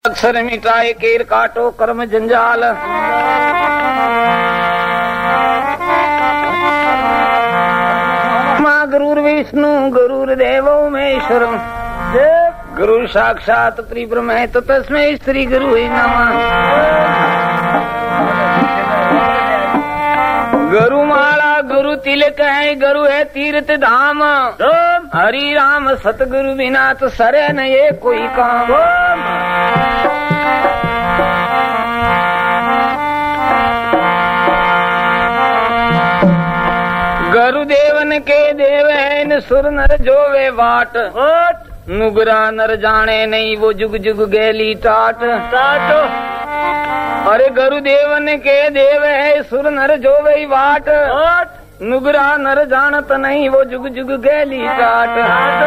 अक्षर मिटाए केर काटो कर्म जंजाल। माँ गुरुर विष्णु गुरुर देवो महेश्वर गुरु साक्षात परिब्रह्म है तो तस्मै श्री गुरु ही नमः। गुरु माला गुरु तिलक है गुरु है तीर्थ धाम। हरि राम सतगुरु बिना तो सरे न ये कोई काम। गुरुदेवन के देव है न सुर नर जोवे वाट। नुगरा नर जाने नहीं वो जुग जुग गैली टाट। अरे गुरुदेवन के देव है सुर नर जोवे वाट। नुगरा नर जानत नहीं वो जुग जुग गैली टाट।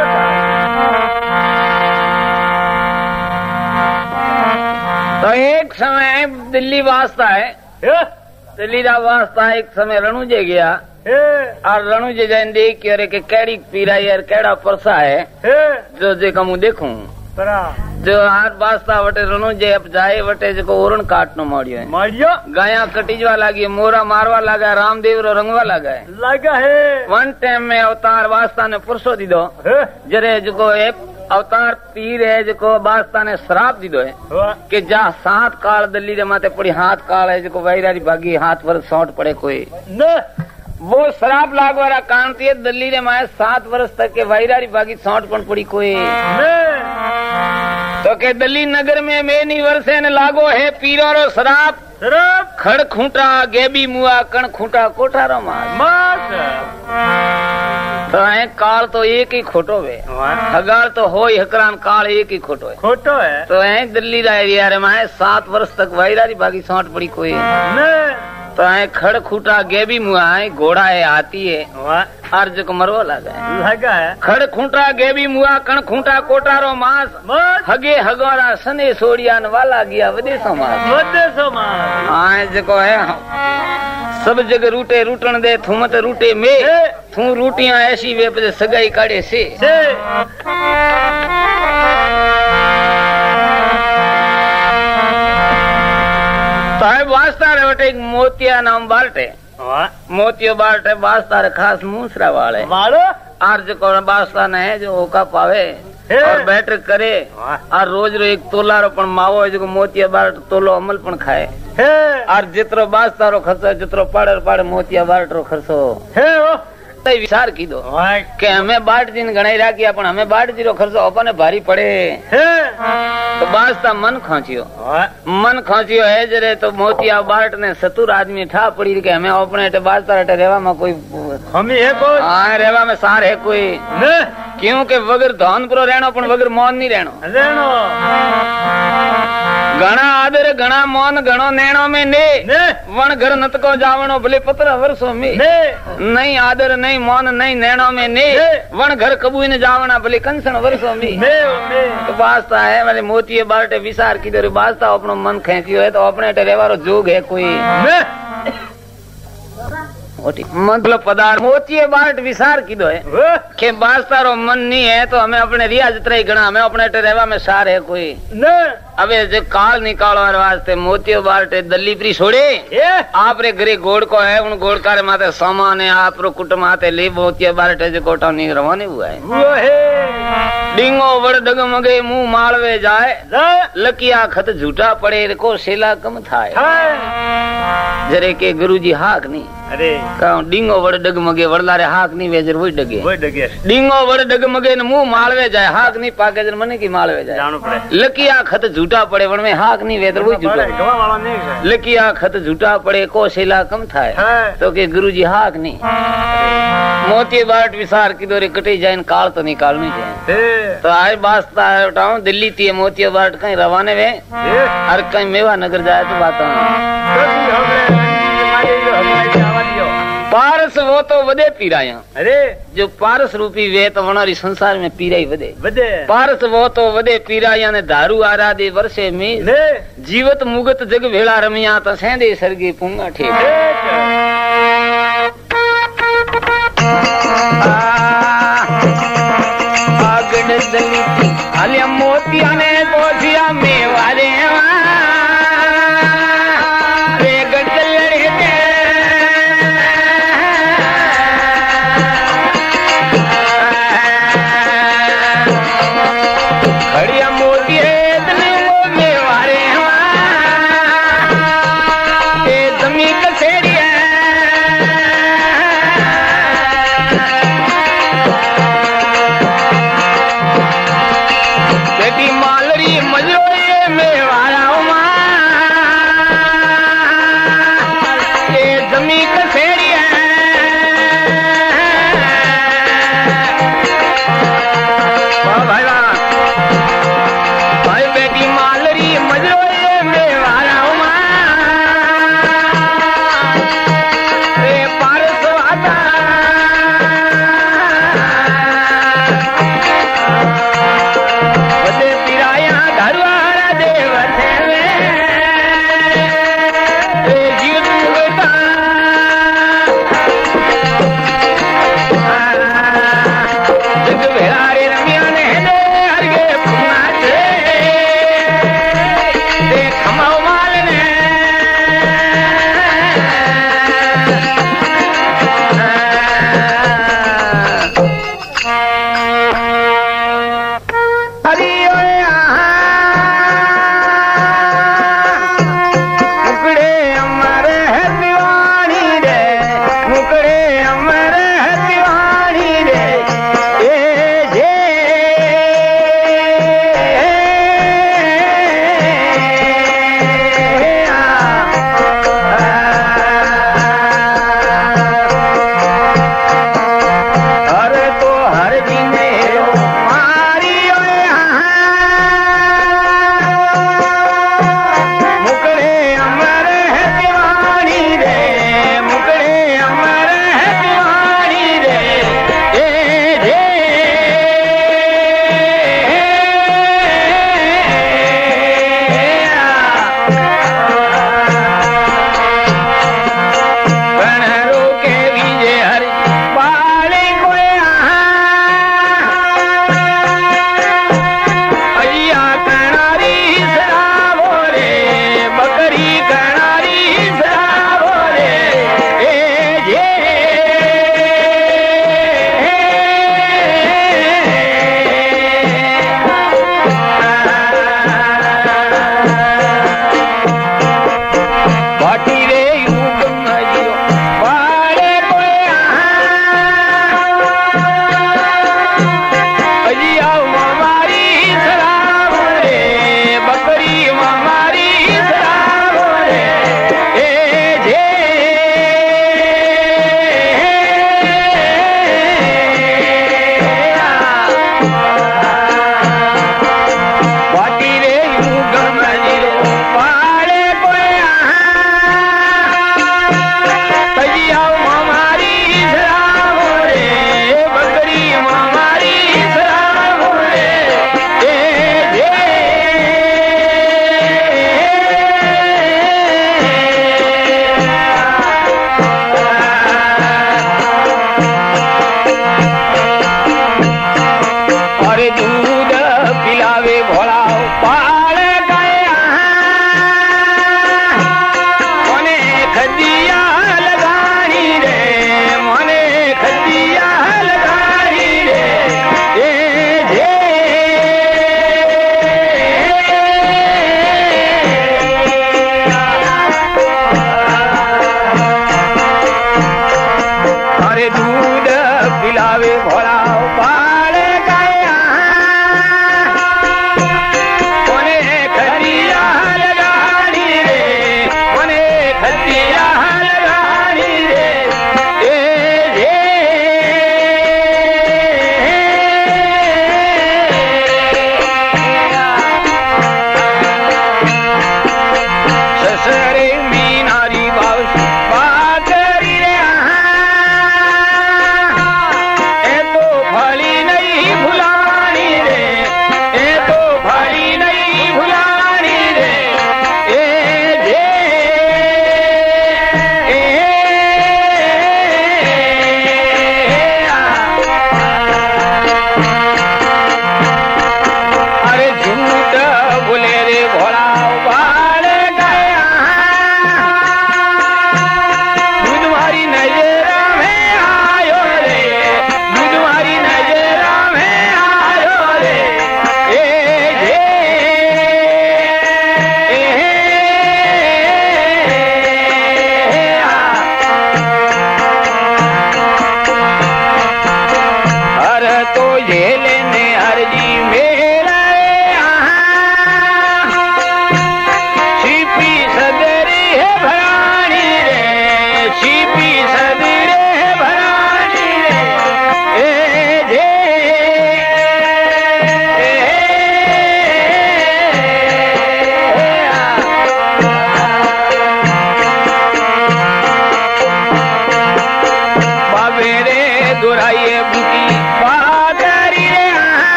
तो एक समय दिल्ली वास्ता है, दिल्ली का वास्ता एक समय रणुजे गया और रणुजे जान देख के अरे के कैडी पीरा यार कैड़ा परसा है जो जे का मुँह देखूं जो हाथ वास्ता वटे रणुजे अब जाए वटे जो ओरण काटनो मारियो गाया कटीजवा लागी मोरा मारवा लगा रामदेव रो रंगवा लगा है। वन टाइम में अवतार वास्ता ने पुरसो दीदो जरे जो अवतार पीर है जो वास्ता ने श्राप दीदो है कि जा 7 काल दिल्ली रे माते पड़ी हाथ काल है जो वैरारी भागी हाथ वर्ष सौट पड़े कोई वो श्राप लागवारा कांति है दिल्ली रे माए 7 वर्ष तक के वैरारी भागी सौट पण पड़ी कोई तो के दिल्ली नगर में मेनी वर्षे ने लागो है पीरो रो श्राप। खड़ खूंटा गेबी मुआ कण खूंटा कोठारो मार। तो काल तो एक ही खोटो वे हगाल तो हो हकरान काल एक ही खोटो है। तो दिल्ली रा एरिया रे माए 7 वर्ष तक वैरारी भागी सौट पड़ी कोई तो खड़ खूटा गेबी मुआ है घोड़ा है हाथी है अर्ज को मरवा लगा है। खड़ खूंटा गेबी मुआ कण खूंटा कोटारो मास हगे हगोरा सने सोड़िया वाला गया विदेशो मास। हाँ जो है सब जगह रूटे रूटन दे थू मत रूटे में थू रूटियां ऐसी वे पे सगाई काढ़े से। वास्ता रे वटे एक मोतिया नाम बाल्टे मोतियो बाल्टे वास्ता रे खास मूसरा वाले अर्ज को वास्ता ने है जो ओका पावे और बैठ करे और रोज रो एक तोला रो पण मावो है जो मोतिया बाल्ट तोलो अमल पण खाए और जितरो वास्ता रो खर्चो जितरो पाड़े मोतिया बाल्ट रो खर्चो विचार की दो कि हमें बाट जी ने गणाई राखी अपन हमें बाट जी रो खर्चो अपने भारी पड़े तो वास्ता मन खांचियो है जरे तो मोतिया बाट ने सतुर आदमी ठा पड़ी के हमें अपने वास्ता रेवा में कोई हम है कोई हाँ रेवा में सार है कोई क्योंकि वगर धन पुरो रहनो पण वगर मौन नहीं रहनो घना आदर घना मौन घणो नैणो में ने वण घर नत को जावणो भले पत्र वर्षो में नहीं आदर नहीं मौन नहीं नैणो में ने वण घर कबूई ने जावना भले कंसण वर्षो में तो वास्ता है वाले मोतिये बाल्टे विचार की दे वास्ता अपनो मन खेंचियो है तो अपने रेवारो जोग है कोई मतलब पदार्थ मोतिये बाल्ट विचार की दो है कि वास्ता रो मन नहीं है तो हमें अपने रिया जितना ही गणा हमें अपने रेवा में सार है कोई अबे जो काल निकालो वास्ते मोतियो बाल्टे दल्ली प्री छोड़े आप रे घरे गोड़ को है उन गोड़ का माते सामान है आप रो कुटुंब आते ले मोतियो बाल्टे जो कोटा नहीं रवाने हुआ है वो है डिंगो वड़ डगमगे मुंह मालवे जाए लकिया खत झूठा पड़े को सेला कम थाए जरे के गुरुजी हाक नहीं अरे डिंगो वड़ डगमगे वड़ला रे हाक नहीं वेजर वही डगे डिंगो वड़ डगमगे न मुंह मालवे जाए हाक नहीं पाके जन मने की मालवे जाए लकिया खत झूठा पड़े वन में हाक नहीं वेदर वही झूठा लकिया खत झूठा पड़े को सेला कम थाए तो के गुरुजी हाक नहीं मोती बाट विसार की दोरे कटे जाए काल तो निकालनी चाहिए तो आए वास्ता उठाऊं दिल्ली थी मोती बाट कहीं रवाने वे हर कहीं मेवा नगर जाए तो बात पारस वो तो वदे पीराया अरे जो पारस रूपी वे तो वनारी संसार में पीराई वदे पारस वो तो वदे पीराया ने दारू आराधे वर्षे में जीवत मुगत जग भेड़ा रमिया तो सेंदे सरगे पुंगा ठेक आगड़ गदली थी अलिया मोतिया ने पोसिया मेवारे रे गदल लड़के खड़िया मोती है तने वो मेवारे ते जमी कसेड़ी है बेटी मालरी मजरोड़ी मेवारा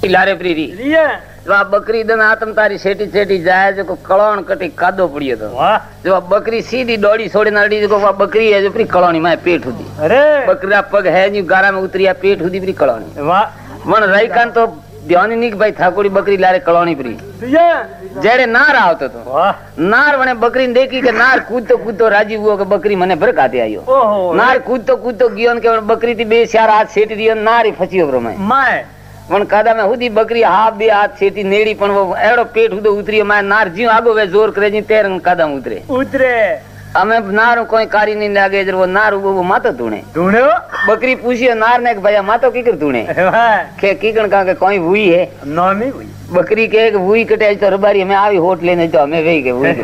लारे प्री री जो आ बकरी दन आतम तारी सेटी सेटी जाए जो कलोण कटी कादो पड़ियो तो जो आ बकरी सीधी दौड़ी छोड़ी नाड़ी जो आ बकरी है जो प्री कलोणी में पेट हुदी अरे बकरा पग है जी गारा में उतरिया पेट हुदी प्री कलोणी वाह मन रही कान तो ध्यान नहीं भाई ठाकुरी बकरी लारे कलोणी प्री जेड़े नार आवतो तो नार वने बकरी ने देखी के नार कूदतो राजी हुओ के बकरी मने भरकाते आयो नार कूदतो गयो के बकरी थी बे चार हाथ सेटी दियो नार ही फसियो ब्रो में माय वन कादा में हुदी बकरी हाथ बे हाथ सेटी नेड़ी पण वो एड़ो पेट हुदो उतरियो माय नार जी आगो वे जोर करे जी तेर कादा में उतरे हमें नार कोई कारी नहीं लागे जर वो नार वो मातो धुणे बकरी पूछियो नार ने भैया मातो की कर धुणे के कीकण का के कोई हुई है नॉमी हुई बकरी के हुई कटे तो रबारी हमें आई होट लेने तो हमें वही के हुई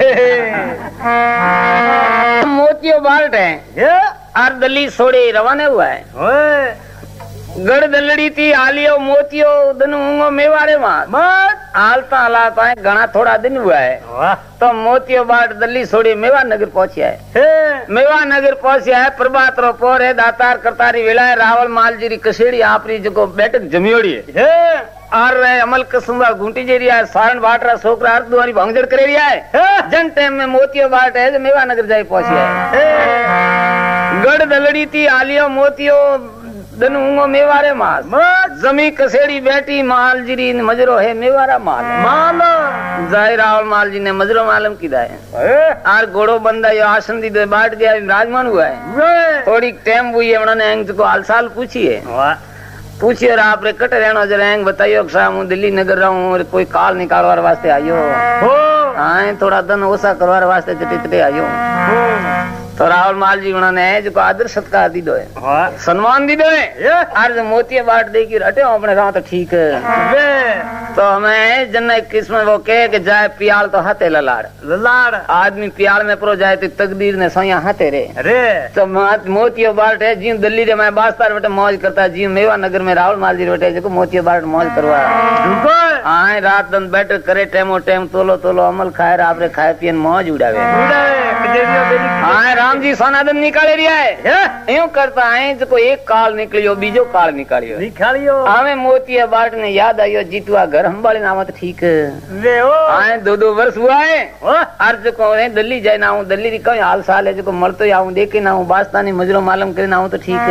मोतियो बाल्ट है आर दली सोड़े रवाना हुआ है गढ़ दलड़ी थी आलियो मोतियो दनुंगो मेवारे मां हालता हालाता है घना थोड़ा दिन हुआ है तो मोतियो बाट दल्ली सोड़ी मेवा नगर पहुंचा है मेवा नगर पहुंचा है प्रभात रो पोर है दातार करतारी वेला है रावल मालजीरी कसेड़ी आपरी जो बैठक जमियोड़ी है आर अमल कसुंबा घूंटी जेरी है सारण बाटरा छोकरा अर्ध दुआरी भंगजड़ करे रिया है जन टाइम में मोतियो बाट है जो मेवा नगर जाई पहुंचा है गढ़ दलड़ी थी आलियो मोतियो दनुंगो मेवारे माल जमी कसेड़ी बैठी माल जीरी मजरो है मेवारा माल जाहिर रावल माल जी ने मजरो मालूम किया है आर घोड़ो बंदा यो आसन दी बाट गया राजमान हुआ है थोड़ी टाइम हुई है उन्होंने एंग को हाल साल पूछी है पूछिए और आप रे कट रहना जरा एंग बताइयो साहब हूँ दिल्ली नगर रहा हूँ कोई काल निकालवार वास्ते आयो हाँ थोड़ा धन ओसा करवार वास्ते चटे आयो तो राहुल माल जी उन्होंने जो आदर सत्कार दी दो है सम्मान दी दो है आज मोतिया बाट दे की हटे अपने रहा तो ठीक है तो हमें जन किस्म वो कहे कि जाए पियाल तो हाथे ललाड़ आदमी पियाल में प्रो जाए तो तकदीर ने सोया हाथे रे तो मोतिया बाट है जी दिल्ली रे मैं बास्तार बेटे मौज करता जी मेवा नगर में राहुल माल जी बेटे जो मोतिया बाट मौज करवा आए रात दिन बैठ करे टेमो टेम तोलो तोलो अमल खाए आपरे खाए पियन मौज उड़ावे आए राम जी सोनादन निकाले रिया है यूं करता है जो एक काल निकलियो बीजो काल निकालियो हमें मोतिया बाट ने याद आयो जीतुआ घर हम्बाली नामत ठीक आए 2-2 वर्ष हुआ है अर्ज को दिल्ली जाए ना हूँ दिल्ली कहीं हाल साल है जो मरतो आऊँ देखे ना हूँ बास्तानी मजरो मालूम करे ना हूँ तो ठीक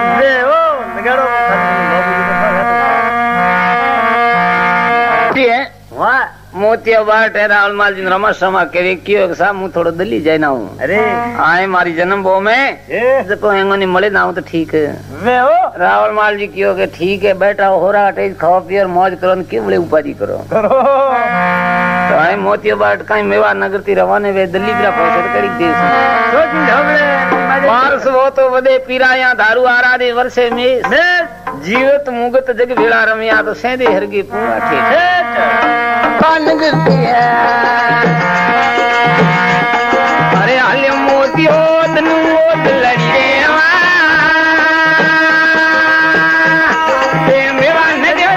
है मोतिया बाट है राहुल माल जी रमा समा करे क्यों साहब हूँ थोड़ा दिल्ली जाए ना हूँ अरे आए मारी जन्म भो में जो नहीं मले ना हूँ तो ठीक है राहुल माल जी क्यों के ठीक है बैठा हो रहा टेज खाओ पियो मौज करो क्यों बड़े उपाधि करो तो आए मोतिया बाट कहीं मेवा नगर थी रवाने वे दिल्ली पिरा पहुंचे करी देश वारस वो तो वदे पीराया दारू आराधे वर्षे में जीवत मुगत जग भेड़ा रमिया तो सेंधे हरगी पूरा ठीक अरे हाल मोतियो तनु लड़ी रे मेवा नजर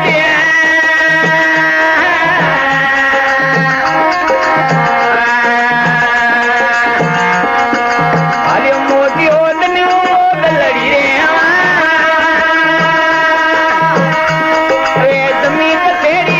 हाल मोतियो तनु लड़ी रे जमीन तेरी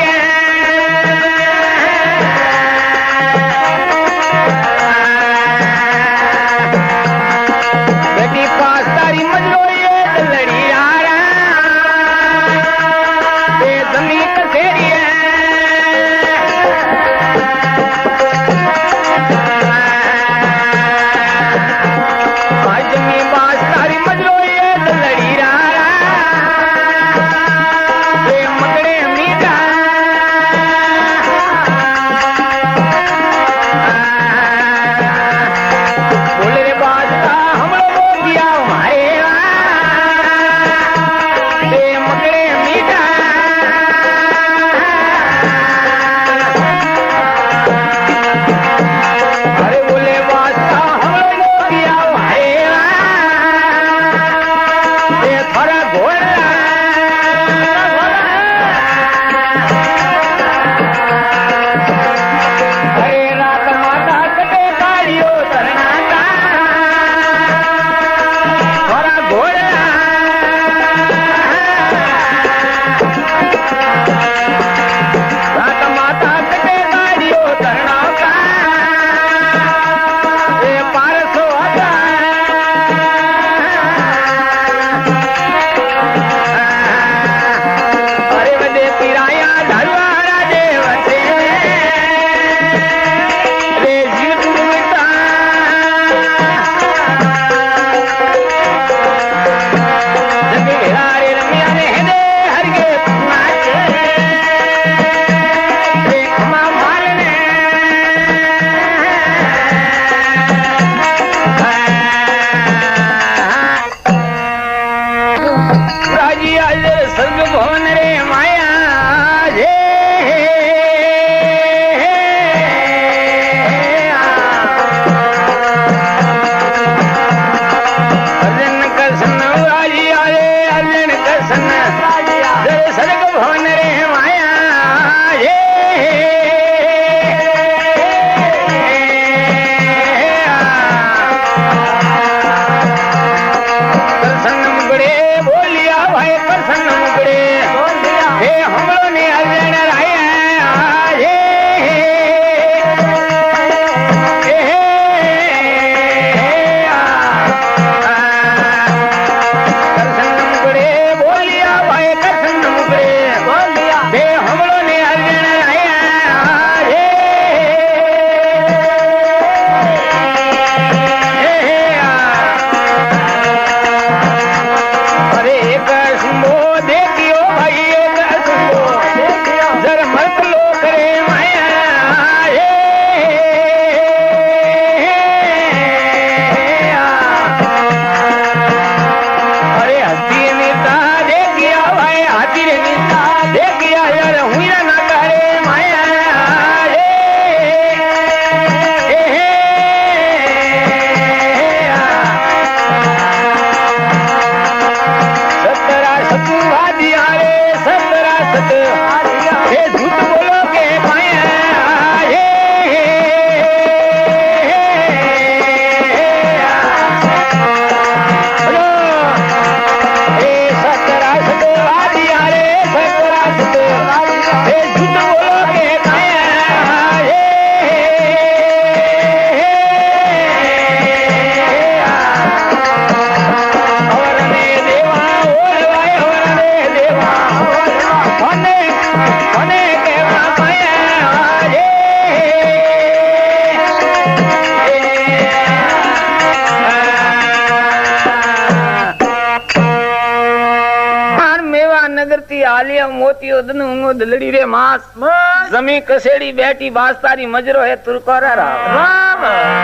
राजी आज स्वर्ग भवन रे माया जे अर्जन कृष्ण राजी आए अर्जन कृष्ण स्वर्ग भवन रे माया जे कृष्ण मुगड़े बोलिया भाई कृष्ण मुगड़े हे हमरो ने अर्जन राया जे कृष्ण मुगड़े बोलिया भाई कृष्ण मुगड़े बोलिया हे हमरो ने अर्जन राया जे अरे एक सुंबो देखियो भाई एक सुंबो जर मत लो करे माया अरे हस्ती नीता देखिया भाई हाथी रे नीता देखिया यार हुई ना करे माया सतरा सतु वादिया रे सतरा सत हे झूठ बोलो के माया हे सतरा सत वादिया रे सतरा सत हे झूठ बोलो के माया हवरने देवा ओलवाय हवरने देवा मने मने केवा माया हार मेवा नगर ती आलिया मोतियो दनु दलड़ी रे मास जमी कसेड़ी बैठी बास्तारी मजरो है तुरकोरा राम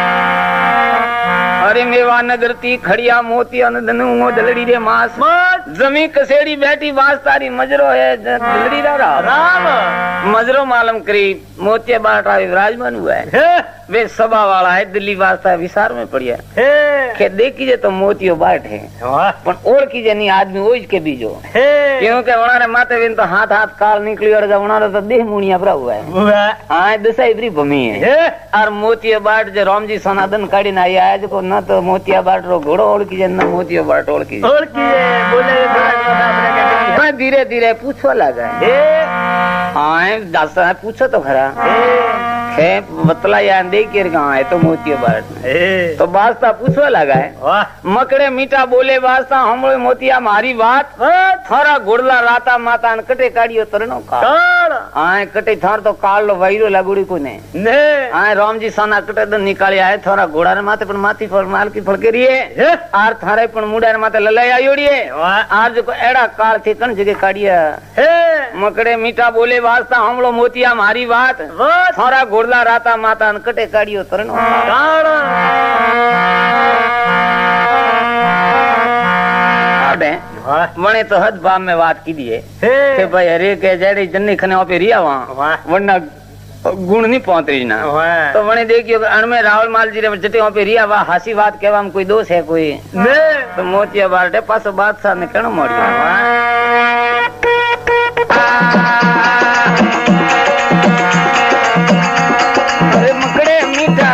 अरे मेवा नगर ती खड़िया मोतिया दनु दलड़ी रे मास जमी कसेड़ी बैठी बास्तारी मजरो है दलड़ी राम मजरो मालूम करी मोतिया बाटा विराजमान हुआ है वे सभा वाला है दिल्ली वास्ता विसार में पड़िया के देखीजे तो मोतियो बाट है पण ओढ़ कीजे नहीं आदमी ओज के बीजो क्योंकि उन्होंने माथे बिन तो हाथ हाथ काल निकली और उन्होंने तो देह मुनिया भरा हुआ है हाँ दशा इतनी भमी है और मोतिया बाट जो राम जी सनातन काढ़ी ना आया जो न तो मोतिया बाट रो घोड़ो ओढ़ कीजे न मोतिया बाट ओढ़ कीजे धीरे धीरे पूछवा लगा हाँ दासा पूछो तो खरा बतला या देखिए कहाँ है तो मोतियो बाट तो बास्ता पूछवा लगा है मकड़े मीठा बोले बास्ता हम मोतिया मारी बात थारा गुड़ला राता माता कटे काढ़ियो तरनो काल हाँ कटे थार तो काल लो वायरो लगुड़ी को ने हाँ राम जी साना कटे तो निकालिया है थारा घोड़ा रे माथे पर माथी पर माल की फड़के रही है आर थारे पर मुड़ा रे माथे ललाई आयोड़ी है आज को एड़ा काल थी कन जगह काढ़िया मकड़े मीठा बोले बास्ता हम लोग मोतिया मारी बात थारा घोड़ला राता माता कटे काढ़ियो तरनो वने तो हद बाम में बात की दिए कि भाई हरे के जड़े जन्नी खने पे रिया वहां वरना गुण नहीं पहुंच रही ना तो वने देखियो अणमे रावल माल जी रे जटे वहां पे रिया वा हासी बात कहवा में कोई दोष है कोई तो मोतिया बाटे पासो बादशाह ने कण मोड़ियो अरे मकड़े मीठा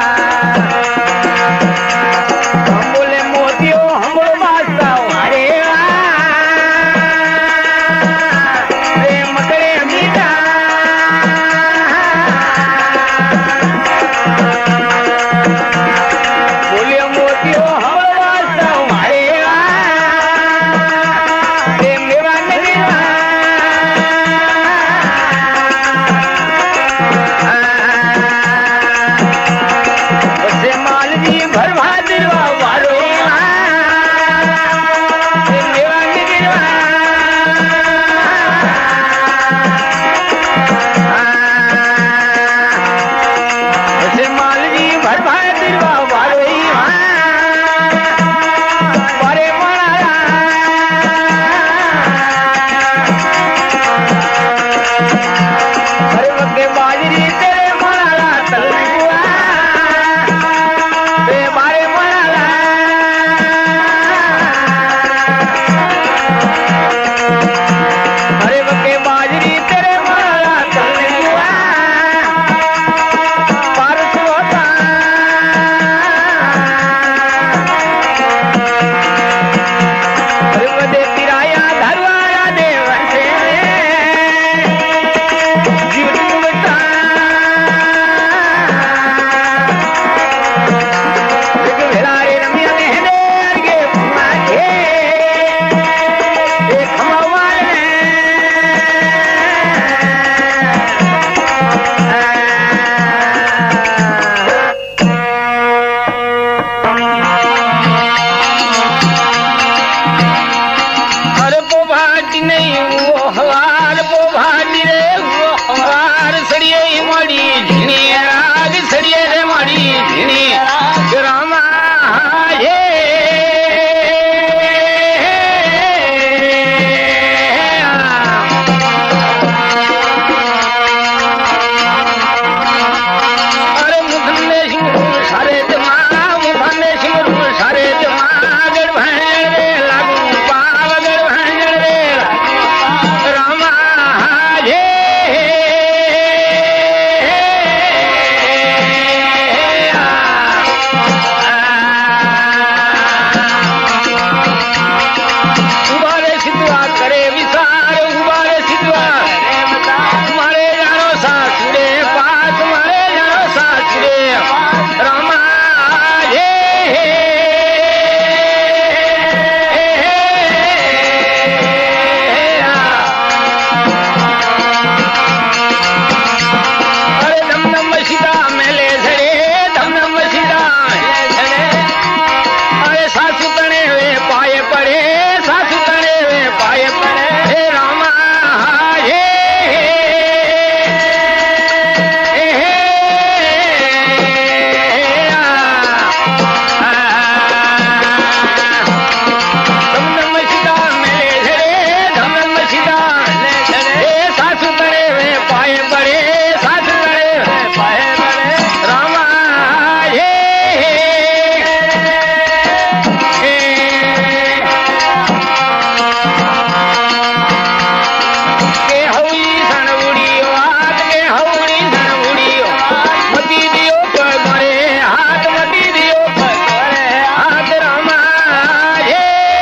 हम बोले मोतियो हम बोले बादशाह अरे मकड़े मीठा बोले मोतियो हम बोले बादशाह अरे मेरा नगीना भाटी नहीं वो हवार वो भाटी रे वो हवार सड़िए माड़ी झिनी राग सड़िए रे माड़ी झिनी रामा ये अरे मुखने सिंह सारे जमा मुखने सिंह सारे जमा गड़ भैन रे लागू पाव गड़ भैन रे रामा ये उबारे सिद्धवा करे विसार उबारे सिद्धवा मारे जानो सासुरे पास मारे जानो सासुरे रामा ये अरे धम धम सीता मेले झड़े धम धम सीता झड़े अरे सासु तने वे पाए पड़े सासु तने वे पाए पड़े हे रामा ये धम धम सीता मेले झड़े धम धम सीता झड़े सासु तने वे पाए पड़े सासु तने वे पाए पड़े रामा ये के हौली सन उड़ियो हाथ के हौली सन उड़ियो मती दियो पर मरे हाथ मती दियो पर मरे हाथ रामा ये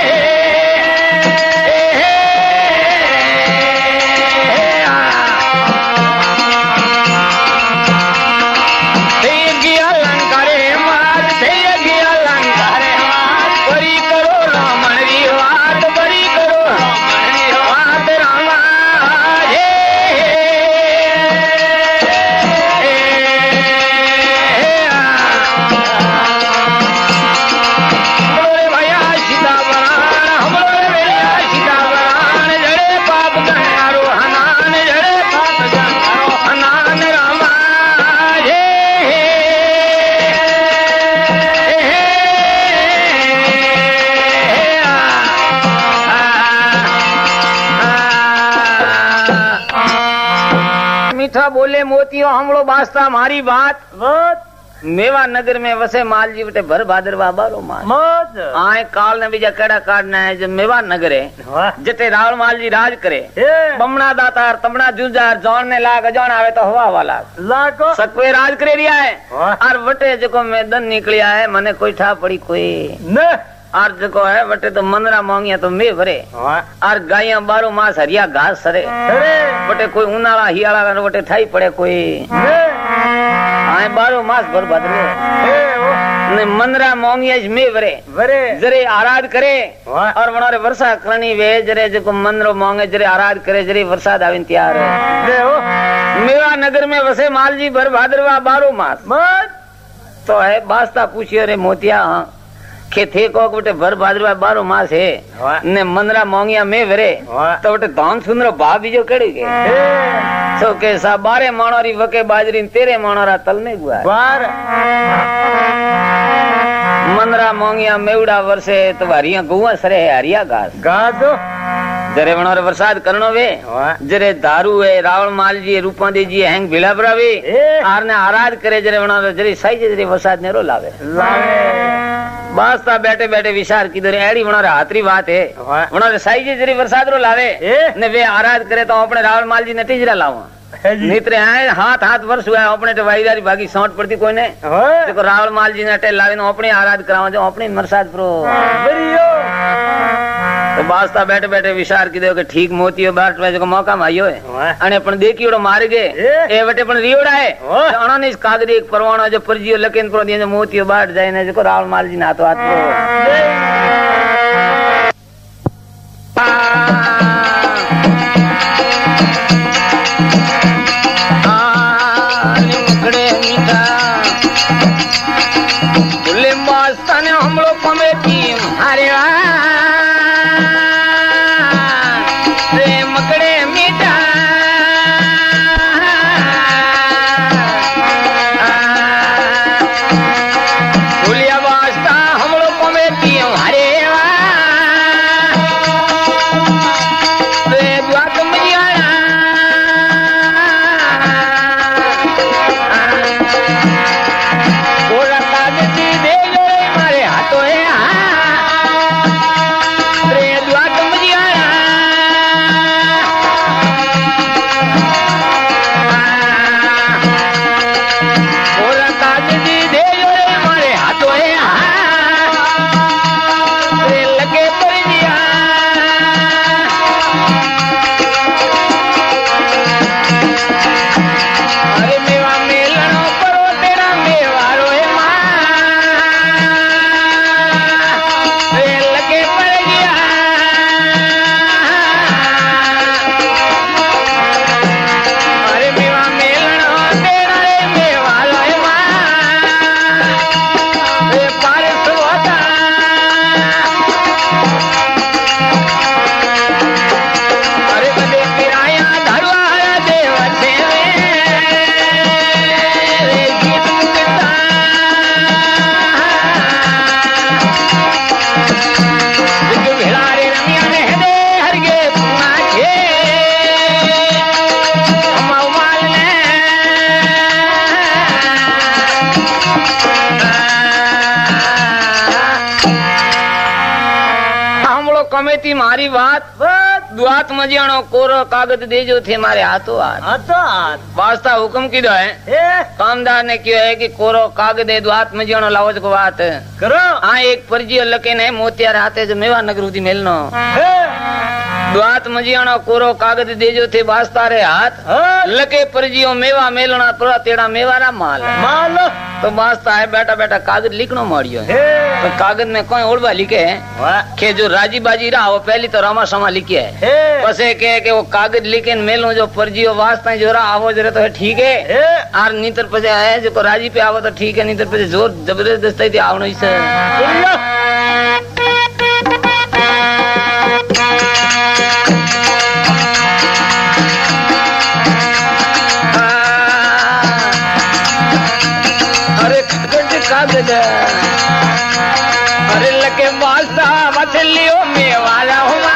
अलंकारे मात अलंकारे बरी करो रामण री बात बरी करो रामण री बात रामा ये हमरे भैया सीता बरान हमरे भैया सीता बरान जड़े पाप गणारो हनान जड़े पाप गणारो हनान रामा ये मीठा बोले मोतियो हमलो बास्ता मारी बात मेवा नगर में वसे माल जी बटे भर भादरवा बारो माल आए काल ने बीजा केड़ा काटना है जो मेवा नगर है जटे रावण माल जी राज करे बमना दातार तमना जुजार जौन ने लाग जौन आवे तो हवा वाला लाको सकवे राज करे रिया है और वटे जको मैदान निकलिया है मने कोई ठा पड़ी कोई न और जको है वटे तो मनरा मांगिया तो मैं भरे और गाया बारो मास हरिया घास सरे वटे कोई उनाला हियाला वटे ठाई पड़े कोई आए बारो मास भर भद्रे ने मनरा मांगिया में भरे जरे आराध करे और वनारे वर्षा करनी वे जरे जको मनरो मांगे जरे आराध करे जरे वर्षा दाविन तैयार है मेवा नगर में वसे माल जी भर भाद्रवा बारो मास तो है बास्ता पूछियो रे मोतिया के थे को बटे भर भाद्रवा बारो मास है ने मनरा मांगिया में भरे तो बटे धान सुंदर भाव बीजो कड़ी के तो के सा बारे माणोरी वके बाजरी तेरे माणोरा तल में गुआ मनरा मांगिया मेवड़ा वर्षे तो हरिया गुआ सरे है हरिया घास घास जरे वनारे वरसाद करनो वे जरे दारू है रावण माल जी रूपा दे जी हैंग भिला बरावे आर ने आराध करे जरे वनारे जरे साई जरे वरसाद नेरो लावे बास्ता बैठे बैठे विचार की दरे एड़ी वनारे हाथरी बात है वनारे साई जरे वरसाद रो लावे ने वे आराध करे तो अपने रावण माल जी नटी जरा लावा नित्रे आए हाथ हाथ वर्ष हुआ अपने तो वाईदारी भागी सौंट पड़ती कोई ने देखो रावण माल जी ने टेल लावे अपने आराध करावा जो अपने वरसाद प्रो तो बास्ता बैठे बैठे विचार की दो कि ठीक मोतियो बाट वे जो मौका मायो है अने पण देखियोड़ो मार गए ए वटे पण रियोड़ा है तो अणो ने कागज एक परवाणो जो परजियो लकेन प्रो दिए जो मोतियो बाट जाए ने जो रावण माल जी ना तो हाथ प्रो હવે થી મારી વાત દ્વાત મજાણો કોરો કાગજ દેજો थे मारे हाथों हाथ वास्ता हुक्म कीधो है कामदार ने क्यों है कि कोरो कागज दे द्वात मजाणो लावज को बात करो। हाँ एक परजियो लके ने मोतियार हाथे जो मेवा नगर उदी मेलनो द्वात मजियाणो कोरो कागज देजो थे वास्ता रे हाथ लके परजियो मेवा मेलना पूरा तेड़ा मेवारा माल माल तो वास्ता है बैठा बैठा कागज लिखनो मारियो तो कागज में कोई ओढ़वा लिखे है के जो राजी बाजी रहा वो पहली तो रामा समा लिखे है पसे के वो कागज लिखे मेलो जो परजियो वास्ता जो रहा आवो जरे तो ठीक है आर नीतर पसे है जो राजी पे आवो तो ठीक है नीतर पसे जोर जबरदस्ती थी आवनो इसे अरे लगे वास्ता मछलियों में वाला हुआ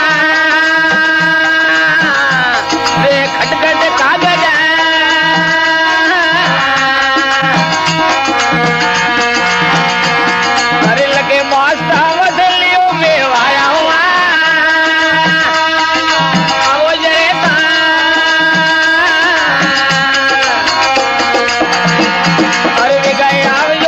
रे खटखट कागज अरे लगे वास्ता मछलियों में वाला हुआ वो जरेता अरे वे गए आवजो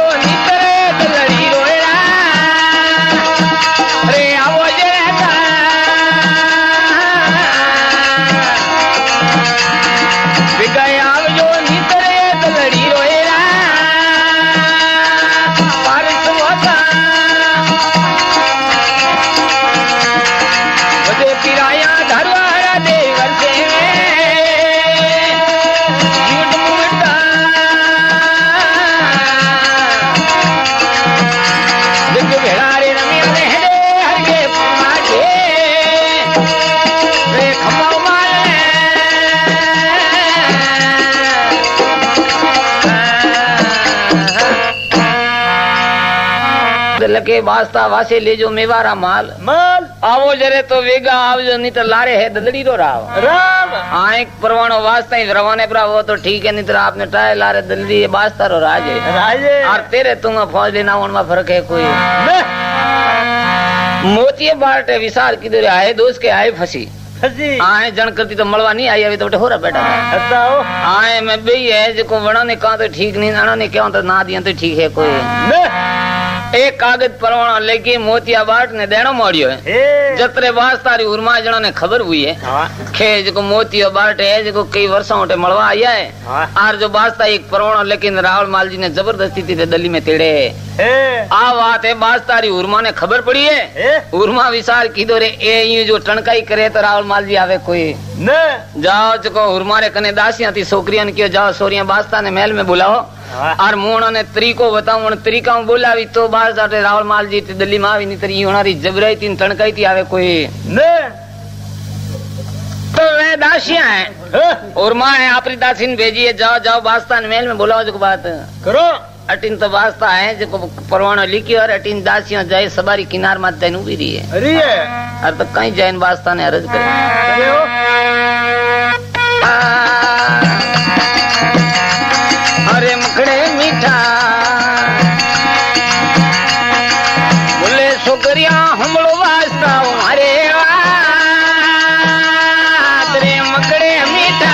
लगे वास्ता वासे ले जो मेवारा माल माल आवो जरे तो वेगा आवजो नहीं तो लारे है ददड़ी रो राम हाँ एक परवानो वास्ता ही रवाने पर वो तो ठीक है नहीं तो आपने टाय लारे ददड़ी वास्ता रो राजे और तेरे तुम फौज लेना उनमें फर्क है कोई मोतिये बाटे विसार किधर आए दोस्त के आए फंसी आए जन करती तो मलवा नहीं आई अभी तो हो रहा बेटा आए मैं बी है जो वणा ने कहा तो ठीक नहीं नाना ने क्या तो ना दिया तो ठीक है कोई एक कागज परवाना लेके मोतिया बाट ने देनो मोड़ियो है जतरे वास्तारी उर्मा जणो ने खबर हुई है के जो मोतिया बाट है जो कई वर्षों उठे मलवा आया है आर जो वास्ता एक परवाना लेकिन राहुल माल जी ने जबरदस्ती थी दली में तेड़े आ बात है वास्तारी उर्मा ने खबर पड़ी है उर्मा विचार कीधो रे ए जो टणकाई करे तो राहुल माल जी आवे कोई न जाओ जो उर्मा रे कने दासियां थी छोकरियां कियो जाओ सोरियां वास्ता ने महल में बुलाओ और मुण ने तरीको बताऊं तरीका बोलावी तो बार जाते राहुल माल जी दिल्ली में आवी नहीं तरी होनारी जबराई थी तणकाई थी आवे कोई न तो वे दासियां है और माँ है आपरी दासी ने भेजी है जाओ जाओ वास्ता ने महल में बुलाओ जो बात करो अटीन तो वास्ता है जो परवाना लिखी और अटीन दासियां जाए सबारी किनार मात तैनू भी रही है अरे अरे तो कहीं जैन वास्ता ने अर्ज करे अरे मखड़े मीठा बोले छोकरिया हमलो वास्ता हमारे तेरे मखड़े मीठा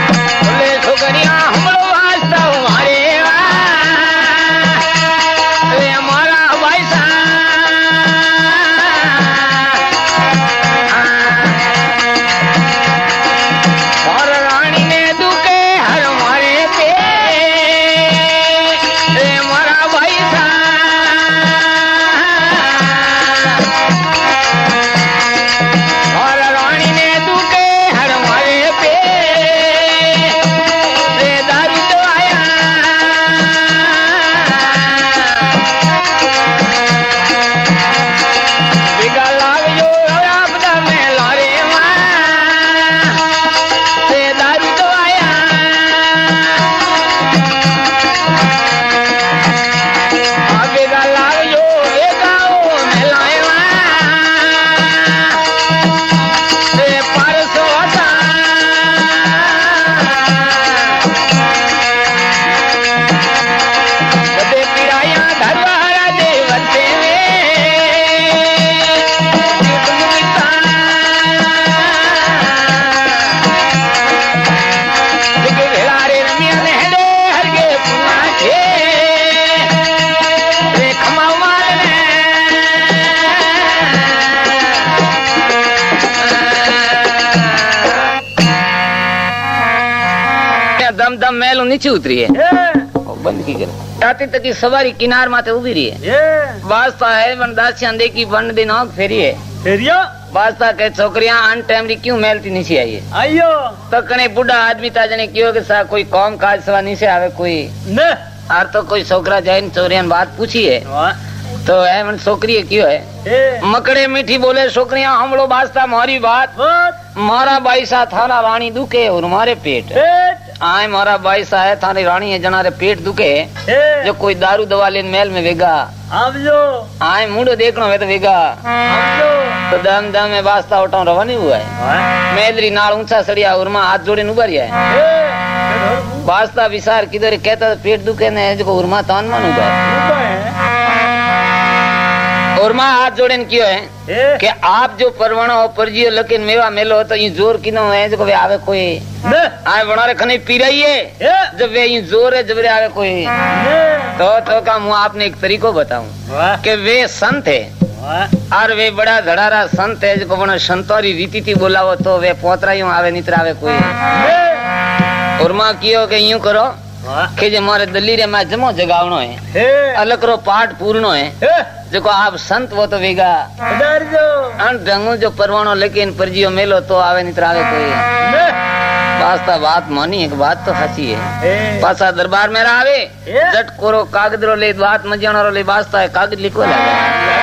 बोले छोकरिया हमलो वास्ता हमारे नीचे उतरी है बंद की करे आती तक सवारी किनार माथे उभी रही है वास्ता है वनदासियां देखी वन दिन आंख फेरी है फेरियो वास्ता के छोकरियां अन टाइम री क्यों मेलती नीचे आई है आयो तो कने बुढ़ा आदमी ता जने क्यों के सा कोई काम काज सवा नीचे आवे कोई न आर तो कोई छोकरा जाइन चोरियां बात पूछी है तो है मन छोकरी क्यों है मकड़े मीठी बोले छोकरियां हमलो वास्ता मारी बात मारा बाईसा थारा रानी दुखे और मारे पेट आए मारा बाईसा है थारी रानी है जनारे पेट दुखे जो कोई दारू दवा लेन मेल में वेगा आए मुंडो देखनो है तो वेगा तो दम दम में वास्ता उठा रवानी हुआ है मेलरी नाल ऊंचा सड़िया उरमा हाथ जोड़े उभा रिया है वास्ता विचार किधर कहता पेट दुखे ने जो उरमा तान मान उभा है उरमा हाथ जोड़े क्यों है कि आप जो परवणो परजियो लकिन मेवा मेलो तो ये जोर किनो है जो वे आवे कोई आए बनारे खने पीराइए जब वे ये जोर है जब वे आवे कोई तो का मुँह आपने एक तरीको बताऊं कि वे संत है और वे बड़ा धड़ारा संत है जो बनो संतोरी रीति थी बोलावो तो वे पोतराइयों आवे नितर आवे कोई उरमा कियो के यूं करो कि जे मारे दलीरे में जमो जगावनो है अलकरो पाठ पूर्णो है जो आप संत वो तो वेगा ढंगू जो परवानो लेकिन परजियो मेलो तो आवे नितर आवे कोई वास्ता बात मानी एक बात तो हसी है पासा दरबार में आवे जट कोरो कागज रो ले बात मजानो रो ले वास्ता है कागज लिखो लगा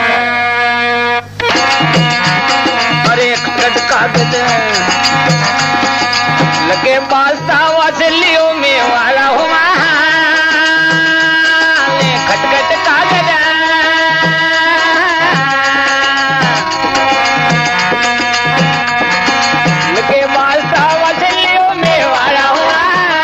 अरे खट कागज लगे वास्ता वासलियो में वाला हुआ खटखट कागज लगे वास्ता वासलियो में वाला हुआ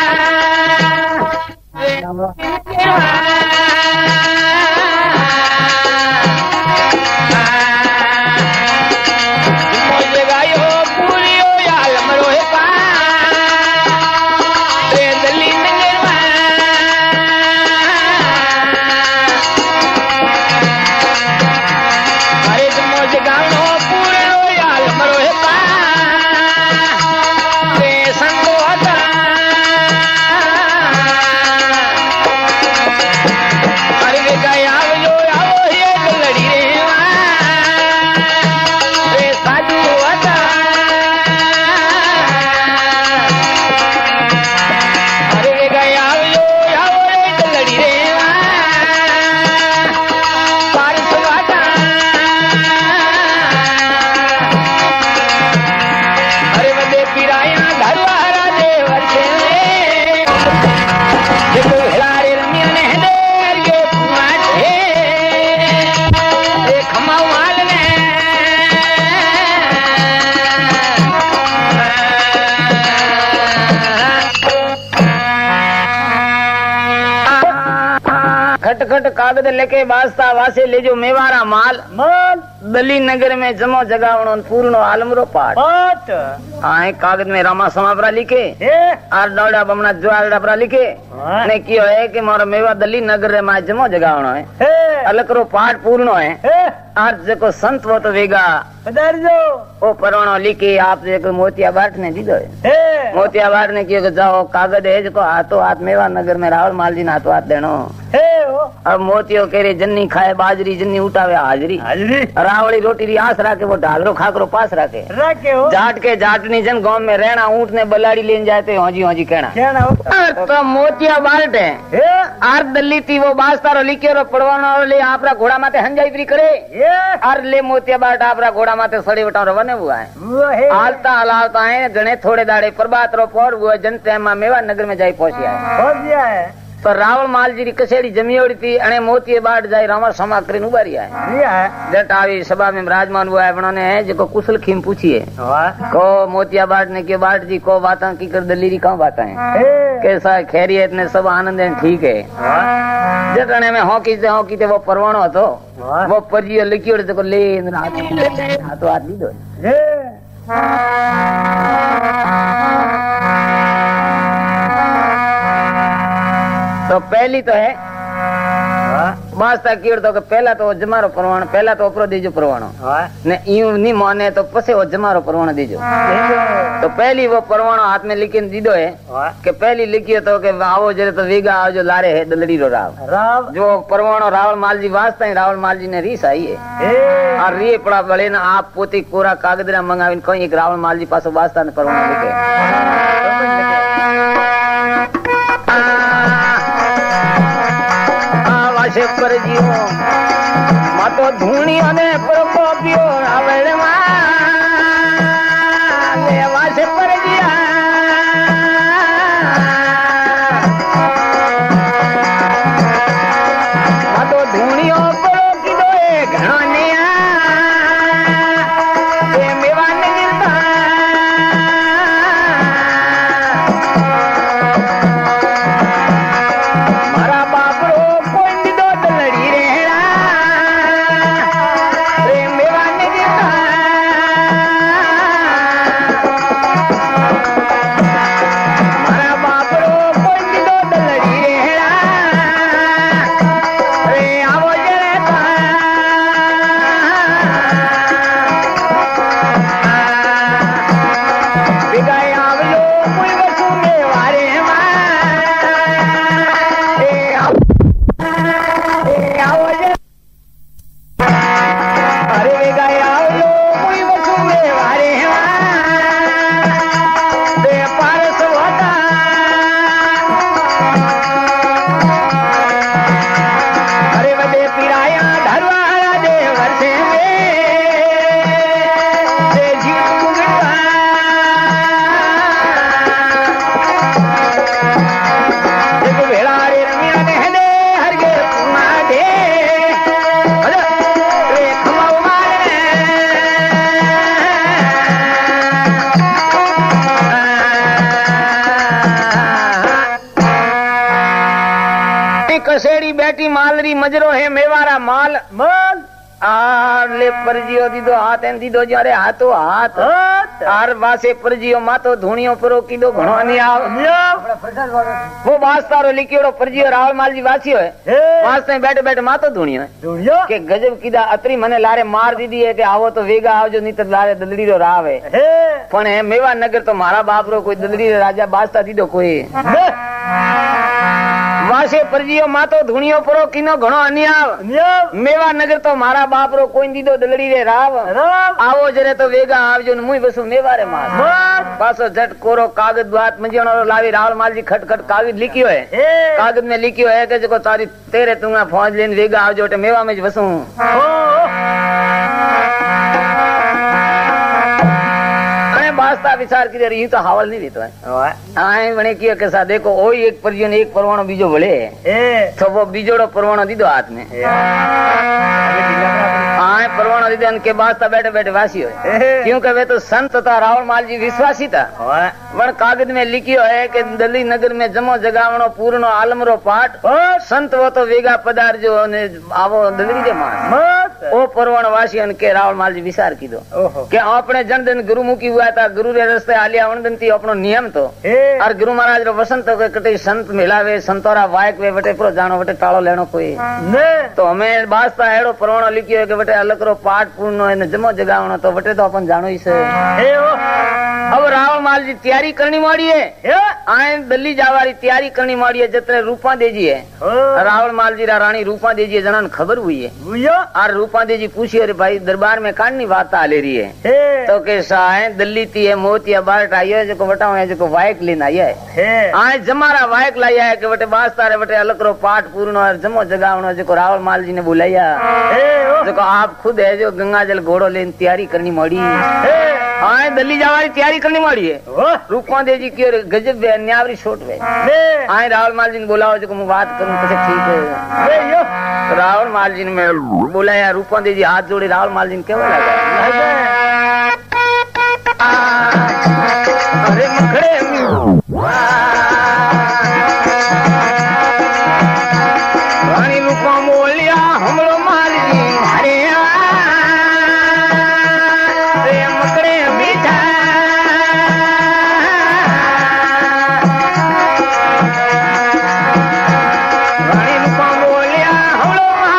खटखट कागज लेके वास्ता वासे ले जो मेवारा माल दली नगर में जमो जगावणो पूर्णो आलमरो पाठ आए कागज में रामा समापरा लिखे आर डौड़ा बमना ज्वालड़ा परा लिखे ने कियो है कि मारो मेवा दली नगर में जमो जगावणो है अलकरो पाठ पूर्णो है आज जको संत वो तो वेगा ओ परवणो लिखी आप जो मोतिया बाट ने दीदो है मोतिया बाट ने कियो जाओ कागज है जो हाथों हाथ मेवा नगर में रावल माल जी ने हाथों हाथ देनो अब मोतियो केरे जन्नी खाए बाजरी जन्नी उठावे हाजरी रावड़ी रोटी री आस राखे वो ढागरो खाकरो पास राखे जाट के जाटनी जन गांव में रहना ऊंट ने बलाड़ी लेन जाते होजी होजी कहना तो मोतिया बाट है आर दल्ली थी वो बास्तारो लिखियो पड़वानो ले आपरा घोड़ा माथे हंजाई फ्री करे आर ले मोतिया बाट आपरा घोड़ा माथे सड़ी बटा रवाने हुआ है हालता हलालता है गणे थोड़े दाड़े प्रभात रो पौर हुआ जनते मेवा नगर में जाई पहुंचिया है तो रावल माल जी कसेड़ी जमीओड़ी थी अने मोती बाट जाई रामा समा करीन उबारी है जट आवी सभा में विराजमान हुआ है उन्होंने है जो कुशल खीम पूछी है को मोतिया बाट ने के बाट जी को बातें की कर दलीरी कहाँ बातें कैसा खैरियत ने सब आनंद है ठीक है जटने में हॉकी थे वो परवाणो तो वो परजियो लिखियो देखो ले हाथों हाथ लीधो तो पहली तो है बास्ता कीड़ तो पहला तो जमारो परवाणो पहला तो ओपरो दीजो परवाणो ने यूं नहीं माने तो पसे वो जमारो परवाणो दीजो। तो पहली वो परवाणो हाथ में लिखी दीदो है कि पहली लिखियो तो कि आवो जरे तो वेगा आवजो लारे है दलड़ी रो राव जो परवाणो रावल मालजी वास्ता ही रावल मालजी ने रीस आई है और री पड़ा बड़े ना आप पोती कोरा कागदरा मंगावीने कोई एक रावल मालजी पासो वास्ता ने परवाणो लिखे वासे पर जियो मातो धूणी अने प्रभो पियो रावल माले वासे पर जिया मातो धूणियो परो कीधो ए घणो ने ए मेवा ने गिरता मारा बाप रो कोई दीदो दलड़ी रेड़ा रे मेवा ने गिरता मारा बाप रो कोई दीदो दलड़ी रेड़ा रे आवो जरे बिगाय आवलो कोई वसु में वारे आवो जरे अरे बिगाय आवलो कोई वसु में वारे दे पारस होता अरे बड़े पिराया धरवाड़ा दे वर्षे में दे जीत मुगटा एक भेड़ा रे रमिया ने दे हर गे पुना दे अरे रे खमाऊ मारे कसेड़ी बैठी मालरी मजरो है मेवारा माल माल आर ले परजियो दीदो हाथ एन दीदो जारे हाथो हाथ आर वासे परजियो मातो धूणियो परो कीदो घणो नहीं आव वो वास्तारो लिखियोड़ो परजियो रावल मालजी वासियो है वास्ते बैठे बैठे मातो धूणियो है के गजब कीदा अतरी मने लारे मार दीदी है के आवो तो वेगा आवजो नहीं तो लारे दलड़ी रो राव है पण है मेवा नगर तो मारा बाप रो कोई दलड़ी रो राजा वास्ता दीदो कोई वासे परजियो मातो धूणियो परो किनो घणो अन्याव मेवा नगर तो मारा बाप रो कोई दीदो दलड़ी रे राव आवो जरे तो वेगा आवजो न मुई बसु मेवारे मार पासो झट कोरो कागज बात मंजणो लावी रावल मालजी खटखट कागज लिखियो है कागज में लिखियो है कि जको तारी तेरे तुंगा फौज लेन वेगा आवजो टे मेवा में बसु वास्ता विचार की रही तो हावल नहीं देता है आए बने किया कैसा देखो ओ एक परजियो ने एक परवाणो बीजो भले तो वो बीजोड़ो परवाणो दीदो हाथ में आए परवाणो दीदो के वास्ता बैठे बैठे वासी हो क्योंकि वे तो संत था रावल मालजी विश्वासी था वन कागज में लिखियो है कि दली नगर में जमो जगावणो पूर्णो आलमरो पाठ संत वो तो वेगा पदार जो ने आवो दलरी जे मार ओ परवाणो वासी के रावल मालजी विचार की दो कि अपने जन्मदिन गुरुमुखी हुआ था गुरु रे रस्ते आलिया वणदंती अपनो नियम तो और गुरु महाराज रो वसंत के कटे संत मिलावे संतोरा वायक वे बटे प्रो जानो बटे टाळो लेनो कोई तो हमें वास्ता एड़ो परवाणो लिखियो के बटे अलकरो पाठ पूर्णो ने जमो जगावणो तो बटे तो अपन जानो ही से अब रावल माल जी तैयारी करनी माड़ी है आए दिल्ली जावारी तैयारी करनी माड़ी है जतरे रूपा देजी है रावल माल जी रानी रूपा देजी जना खबर हुई है और रूपा देजी पूछी अरे भाई दरबार में कानी बात आ ले रही है तो कैसा है दिल्ली थी है मोतिया बारट आई है जो बटाओ है जो वायक लेना आई है आए जमारा वायक लाया है कि बटे बास्तारे बटे अलकरो पाठ पूर्ण और जमो जगावनो जो रावल माल जी ने बुलाया जो आप खुद है जो गंगा जल घोड़ो लेने तैयारी करनी माड़ी आए दिल्ली जावारी तैयारी करनी माड़ी है रूपा देजी की गजब न्यावरी छोट वे आए रावल माल जी ने बोलाओ जो मैं बात करूं तो ठीक है रावल माल जी ने बुलाया रूपा देजी हाथ जोड़े रावल माल जी ने केवल अरे मखड़े रानी रूपा बोलिया हमरो माल जी अरे मकड़े मीठा रानी रूपा बोलिया हमरो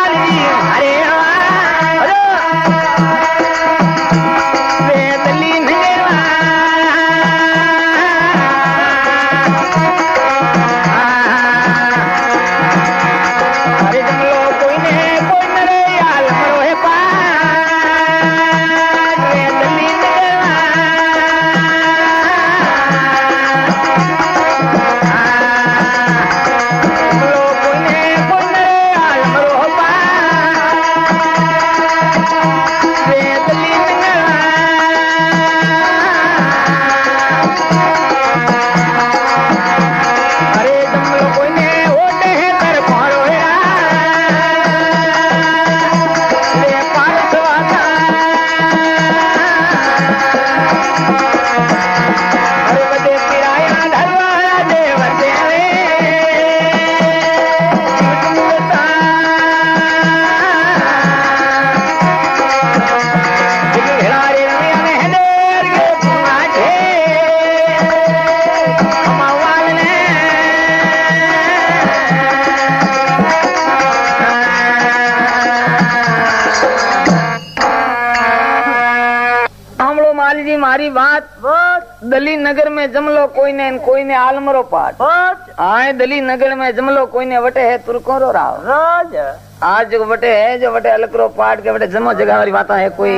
मारी बात दली नगर में जमलो कोई ने आलमरो पाठ आए दली नगर में जमलो कोई ने वटे है तुरकोरो राव राज आज जो वटे है जो वटे अलकरो पाठ के वटे जमो जगह वाली बात है कोई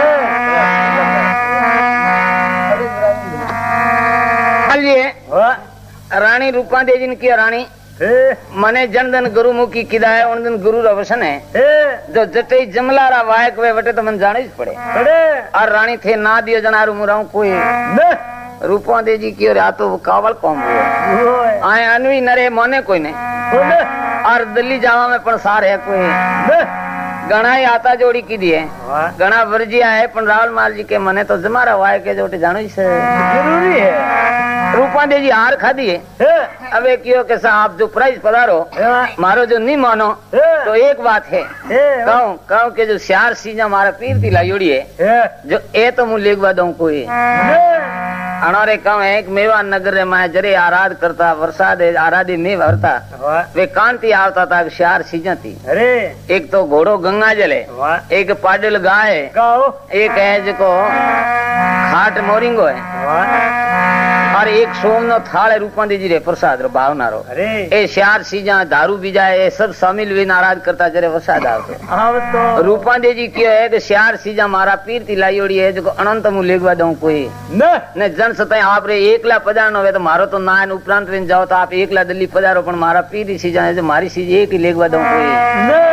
रानी रूपा देवी ने किया रानी मने जनदन गुरुमुखी किदा है उन दिन गुरु रवसन है जो जटे जमलारा वायक वे वटे तो मन जाने ही पड़े और रानी थे ना दियो जनारू मुराऊ कोई रूपा देवी की और तो कावल कौम आए अनवी नरे मोने कोई ने और दिल्ली जावा में पण सार है कोई घना ही आता जोड़ी की दिए घना वर्जिया है पण रावल माल जी के मने तो जमारा वायक के जोटे जानो ही जरूरी है रूपा देवी हार खादी है अबे क्यों के साहब जो प्राइज पधारो मारो जो नहीं मानो तो एक बात है कहूँ के जो श्यार सीजा मारा पीर थी लायोड़ी है जो ए तो मुझे लेगवा दऊ कोई अनारे कहूँ एक मेवा नगर रे मैं जरे आराध करता वर्षाद आराधी में भरता वे कांति आवता था श्यार सीजा थी अरे एक तो घोड़ो गंगा जले एक पाडल गाय एक है जो खाट मोरिंगो है और एक सोमनो थाल है रूपा देवी रे प्रसाद रो भावना रो ए श्यार सीजा दारू बीजा ए सब शामिल वे नाराज करता जरे वरसाद आवतो रूपा देवी क्यों है कि श्यार सीजा मारा पीर ती लायोड़ी है जो अनंत मु लेगवा दऊं कोई ने जन सताई आप रे एकला पधारनो है तो मारो तो ना उपरांत वेन जाओ तो आप एकला दिल्ली पधारो पण मारा पीर सीजा है जो मारी सीज एक ही लेगवा दऊं कोई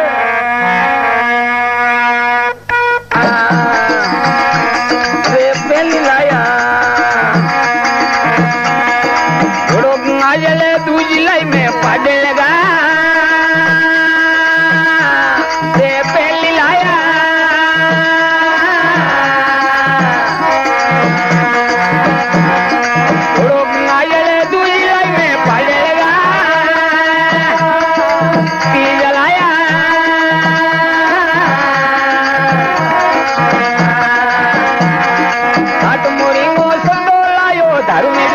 दूजी लाई में पाडे लगा पहली लाया दूजी लाई में पाडे लगा तीज लाया हाथ मोरी को संदो लायो दारू में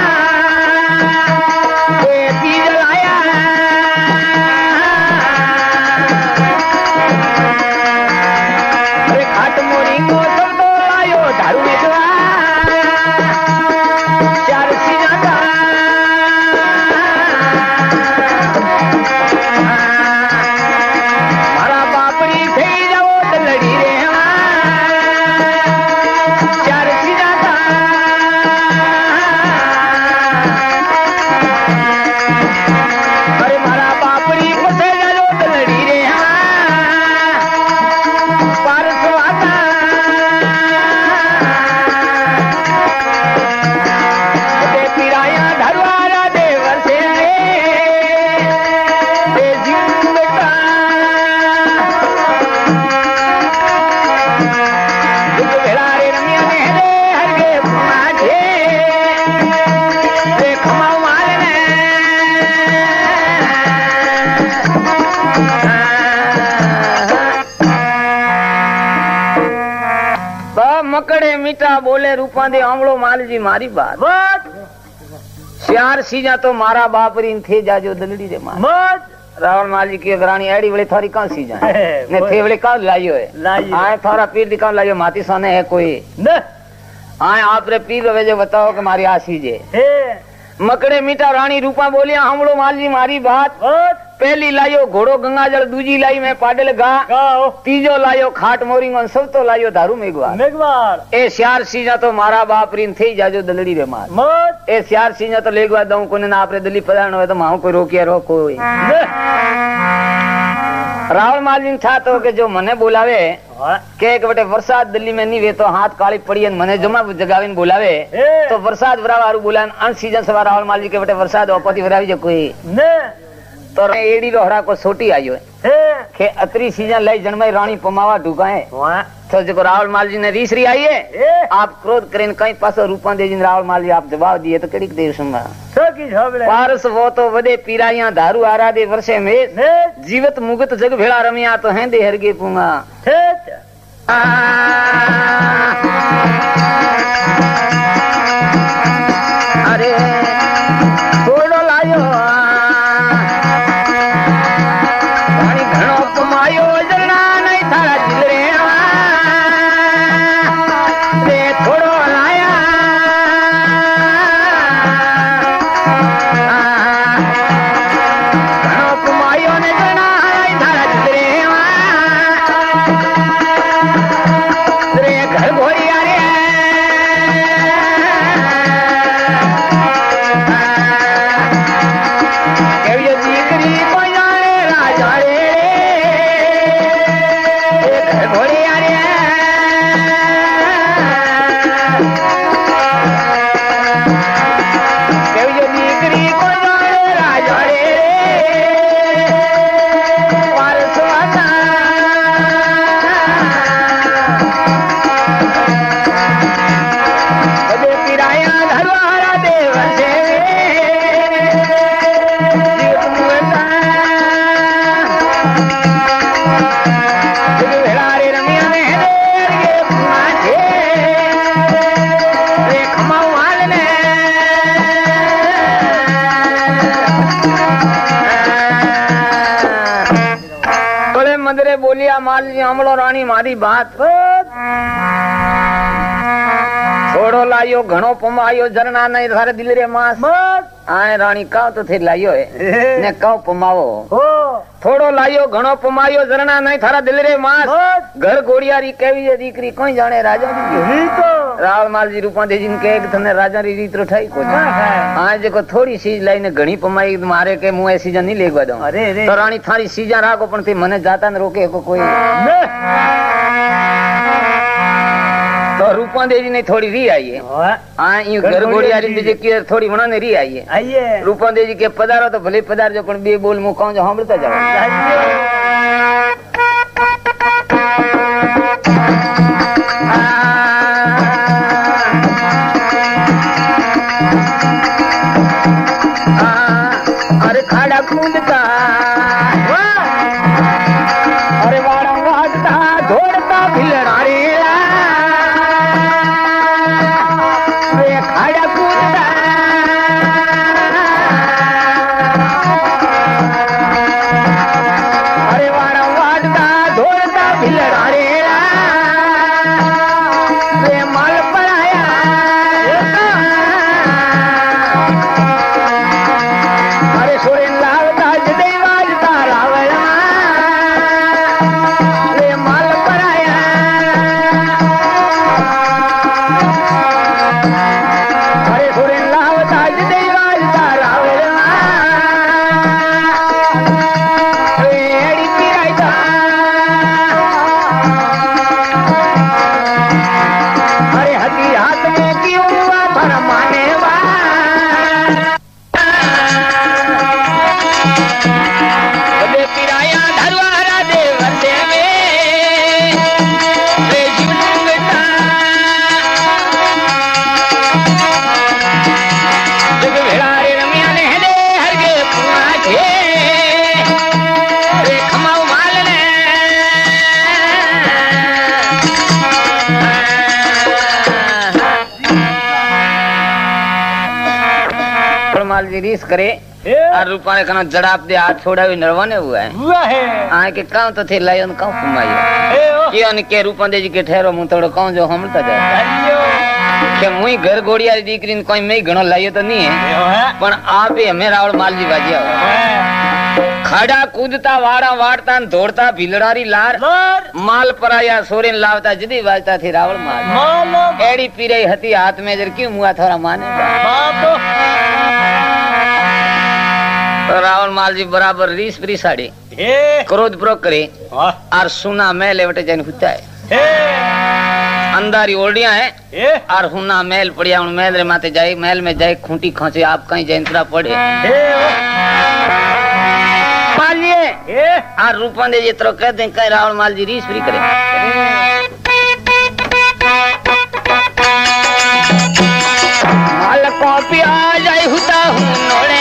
मकड़े मीठा बोले रूपा दे आंवलो माल जी मारी बात श्यार सीजा तो मारा बाप रीन थे जाजो दलड़ी रे मार रावण माल जी की रानी एड़ी बड़े थारी कहां सीजा ने थे बड़े कहां लाइयो है आए थारा पीर दिखाओ लाइयो माती सोने है कोई न आए आप रे पीर वे जो बताओ कि मारी आसी जे मकड़े मीठा रानी रूपा बोलिया आंवलो माल जी मारी बात पहली लायो घोड़ो गंगा जल दूजी लाई में पाडल गा तीजो लायो खाट मोरिंगो सब तो लायो दारू मेघवार ए श्यार सीजा तो मारा बाप रीन थी जाजो दलड़ी रे मार ए श्यार सीजा तो लेगवा दऊं कोने ना आपरे दिल्ली पधारनो है तो माऊ कोई रोकिया रो कोई रावण मालिन था तो के जो मने बोलावे के एक बटे वरसाद दिल्ली में नहीं वे तो हाथ काली पड़ी मने जमा जगावीन बोलावे तो वरसाद वरावारू बोलान अन सीजन सवा रावण माली के बटे वरसाद अपति वरावी जो कोई तो एड़ी रोहरा को छोटी आयो है के अतरी सीजन लाई जन्मई रानी पमावा ढुकाए तो जो रावल माल जी ने रीसरी आई है आप क्रोध करें कहीं पास रूपा दे जी रावल माल जी आप जवाब दिए तो कड़ी देव सुना पारस वो तो वदे पीराइया दारू आराधे वर्षे में जीवत मुगत जग भेड़ा रमिया तो हैं दे हरगे पुंगा अरे थोड़ो लायो थोड़ो लाया मंदिरे बोलिया माल जी हमलो रानी मारी बात थोड़ो लायो घणो पमायो झरना नहीं थारे दिल रे मास आए रानी काव तो थे लायो है ने काव पमावो थोड़ो लायो घणो पमायो झरना नहीं थारा दिल रे मास घर गोड़ियारी केवी है दीकरी कोई जाने राजा दी तो रावल माल जी रूपा दे जिन के तने राजा री रीत रठाई को हां जे को थोड़ी चीज लाइन घणी पमाई मारे के मु ऐसी नहीं लेगवा दो तो रानी थारी सीजा राखो पण ते मने जाता न रोके को कोई तो रूपा देवी ने थोड़ी री आई है हाँ यूं घर गोड़ियारी बीजे की थोड़ी मना ने री आई है रूपा देवी के पधारो तो भले पधार जो पण बे बोल मु कहूं जो सांभळता जाओ अरे खाड़ा कूदता अरे वाड़ा वाटता दौड़ता भिलड़ा रे रीस करे और रूपा ने कना जड़ाप दे हाथ छोड़ा भी नरवाने हुआ है आए के काऊ तो थे लायन काऊ फुमायो कियन के रूपा दे जी के ठहरो मु तोड़ो काऊ जो हमता जा के मुई घर गोड़िया दीकरीन कोई में घणो लायो तो नहीं है पण आप ही हमें रावल माल जी बाजिया खाड़ा कूदता वाड़ा वाड़ता दौड़ता भिलड़ारी लार माल पराया सोरेन लावता जदी बाजता थी रावल माल एड़ी पीरे हती हाथ में जर क्यों मुआ थोड़ा माने तो रावल माल जी बराबर रीस प्री साड़ी क्रोध प्रो करे और सुना महल वटे जान हुता है अंधारी ओल्डिया है और हुना महल पड़िया उन महल रे माते जाए महल में जाए खूंटी खांचे आप कहीं जयंतरा पड़े मालिए और रूपा दे जितरो कह दे कह रावल माल जी रीस प्री करे माल को पिया जाए हुता हूं नोड़े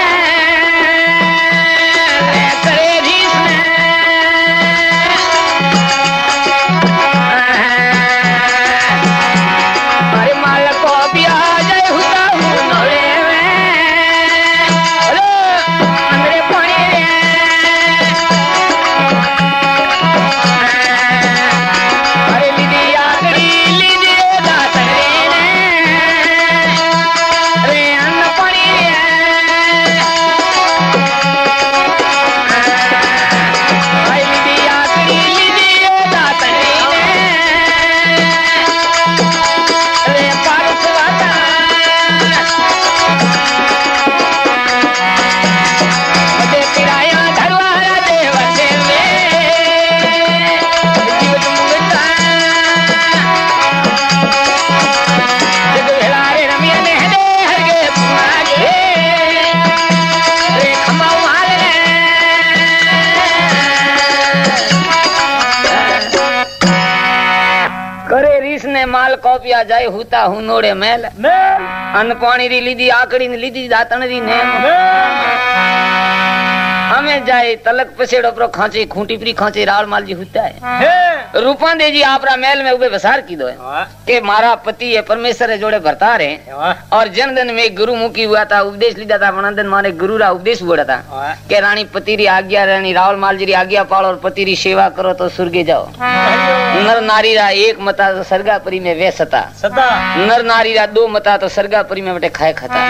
माल कॉपिया जाए हुता हूं नोड़े मेल अन पानी री लीधी आकड़ी ने लीधी दातन री ने हमें जाए तलक पसेड़ो पर खांचे खूंटी परी खांचे रावल माल जी होता है रूपा दे जी आपरा महल में उबे वसार की दो है के मारा पति है परमेश्वर जोड़े भरता रहे और जनधन में गुरु मुखी हुआ था उपदेश लीधा था वनंदन मारे गुरु रा उपदेश बोला था के रानी पति री आज्ञा रानी रावल माल जी री आज्ञा पालो और पति री सेवा करो तो स्वर्गे जाओ नर नारी रा एक मता तो सरगापरी में वे सता नर नारी रा दो मता तो सरगापरी में बटे खाए खाता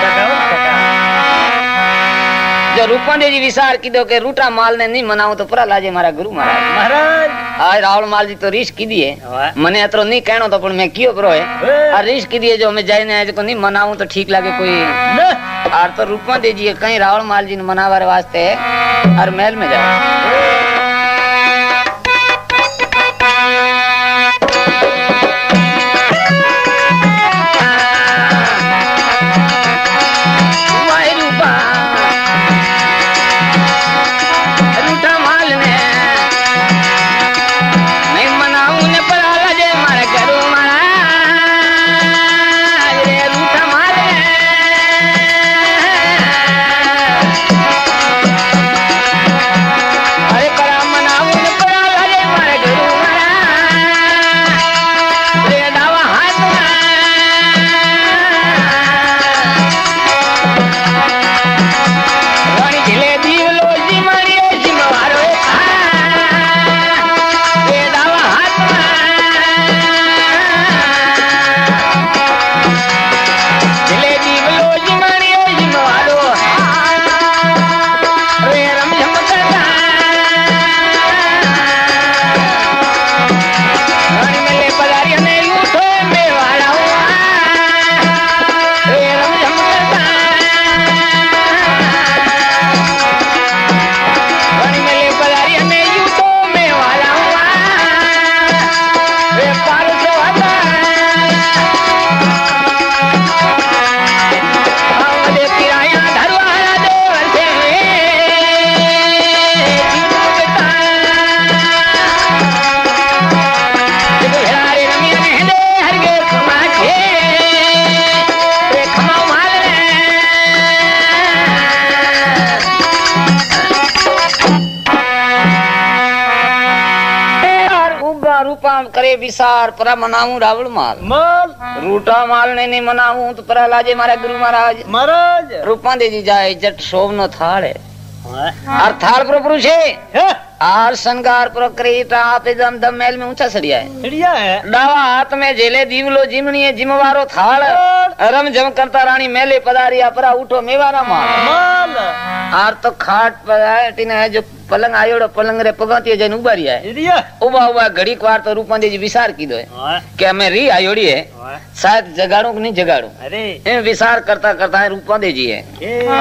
जो रूपांडे जी विचार की दो के रूटा माल ने नहीं मनाऊ तो परा लाजे मारा गुरु महाराज आज रावल माल जी तो रीस की दिए मने अतरो नहीं कहनो तो पण मैं कियो करो है और रीस की दिए जो मैं जाने आज को नहीं मनाऊं तो ठीक लागे कोई और तो रूपांडे जी कहीं रावल माल जी ने मनावार वास्ते और महल में जाए करे विसार परा मनाऊ रावण माल रूटा माल ने नहीं मनाऊ तो परा लाजे मारा गुरु महाराज रूपा दे जी जाए जट शोभ नो थाल है और थाल पर पुरुष है आर संगार पर करेता आपे दम दम महल में ऊंचा सड़िया है डावा हाथ में जेले दीवलो जिमनी है जिमवारो थाल रम जम करता रानी मेले पधारिया परा उठो मेवारा माल आर तो खाट पर है जो पलंग आयोड़ो पलंग रे पगाती जन उबारी है उबा उबा घड़ी क्वार तो रूपा जी विचार की दो है कि हमें री आयोड़ी है शायद जगाड़ू कि नहीं जगाड़ू अरे विचार करता करता है रूपा दे जी है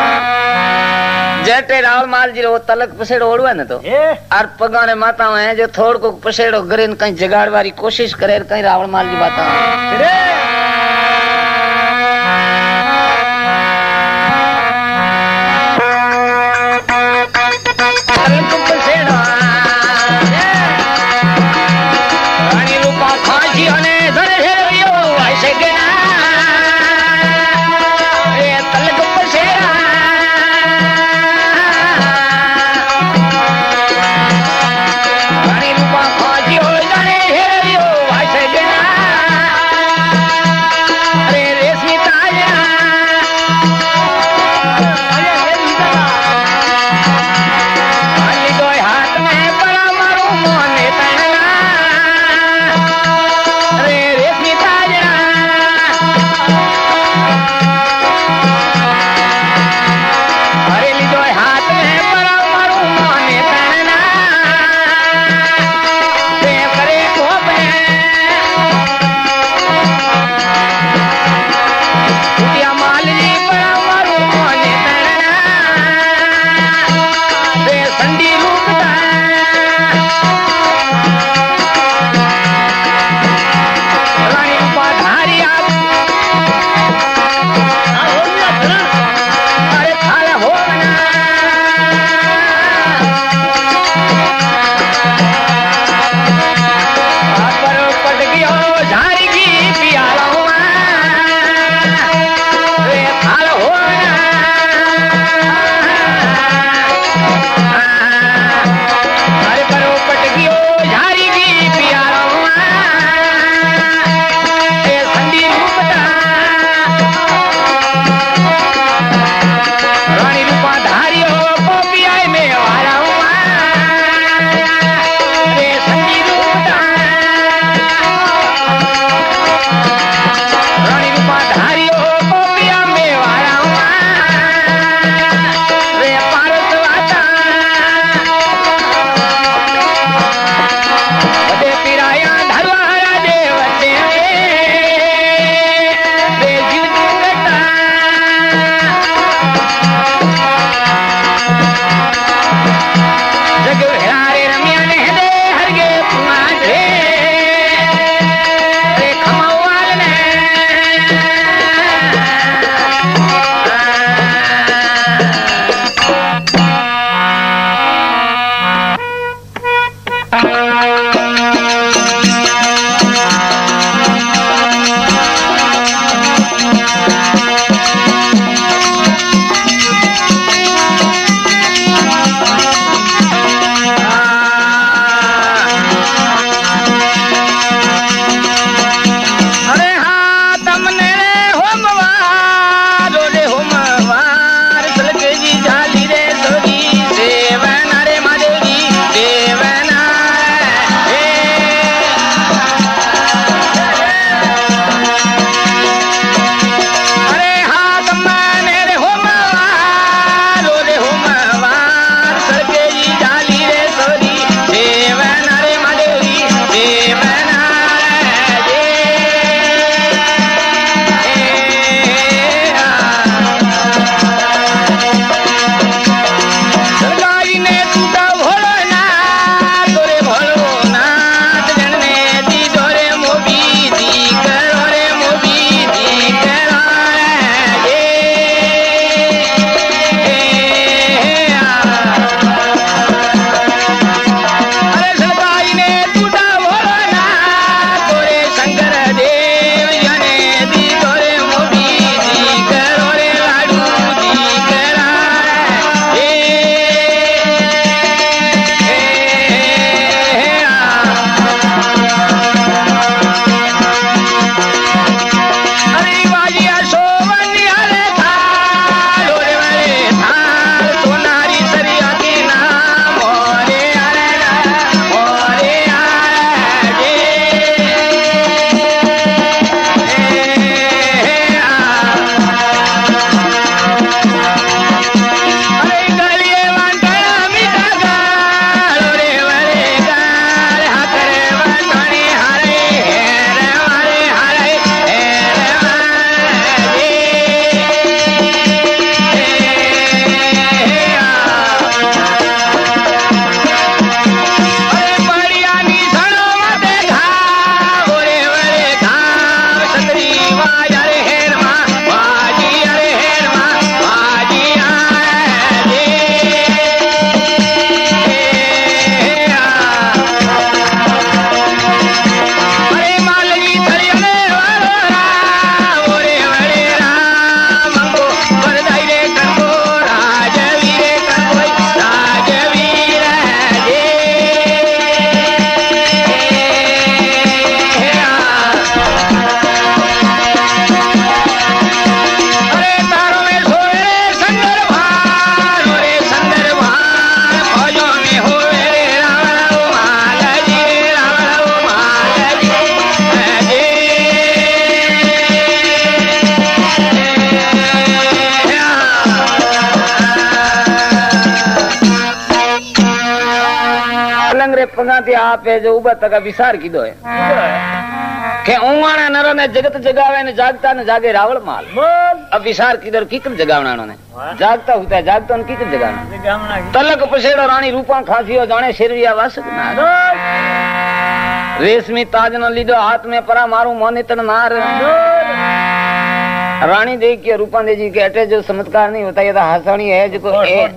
जेटे रावल माल जी रो तलक पसेड़ो ओढ़वा न तो और पगा रे माता है जो थोड़ को पसेड़ो गरे कहीं जगाड़ वाली कोशिश करे कहीं रावल माल जी बाता पंगाती आप है जो उबा तक विसार कीधो है के ऊंगाणा नरो ने जगत जगावे ने जागता ने जागे रावण माल अब विसार कीधर कीकन जगावना ने जागता होता है जागता ने कीकन जगावना तलक पसेड़ो रानी रूपा खासियो जाने शेरविया वासक ना रेशमी ताज न लीधो हाथ में परा मारू मोनितन मार रानी देख के रूपा दे जी के अटे जो चमत्कार नहीं होता ये तो हंसणी है जो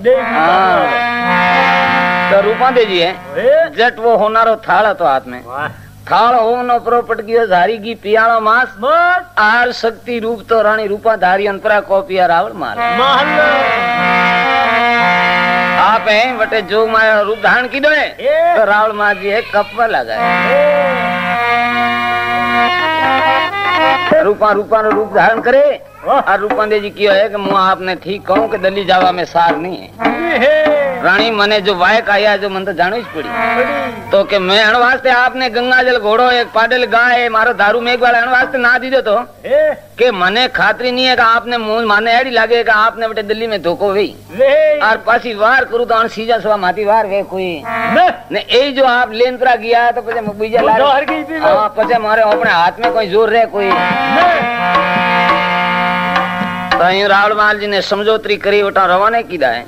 तो रूपा दे जी है जट वो होनारो थाल तो हाथ में थाल होनो प्रो पटकियो झारी की पियालो मास आर शक्ति रूप तो रानी रूपा धारी अंतरा को पिया रावण मार आप है बटे जोग माया रूप धारण की दो है तो रावण मार जी है कपवा लगाए रूपा रूपा नो रूप धारण करे और रूपा दे जी कियो है कि मुआ आपने ठीक कहूं कि दली जावा में सार नहीं है रानी मने जो वायक आया जो मन तो जानो ही पड़ी तो के मैं अण वास्ते आपने गंगा जल घोड़ो एक पाडल गाय मारो दारू मेघ वाला अण वास्ते ना दीदो तो के मने खातरी नहीं है कि आपने मुंह माने एड़ी लागे कि आपने बटे दिल्ली में धोखो वे और पासी वार करू तो सीजा सवा माती वार वे कोई ने ए जो आप लेंतरा गया तो पछे बीजा ला हां पछे मारे अपने हाथ में कोई जोर रे कोई तो यूं रावण माल जी ने समझौतरी करी वटा रवाने कीदा है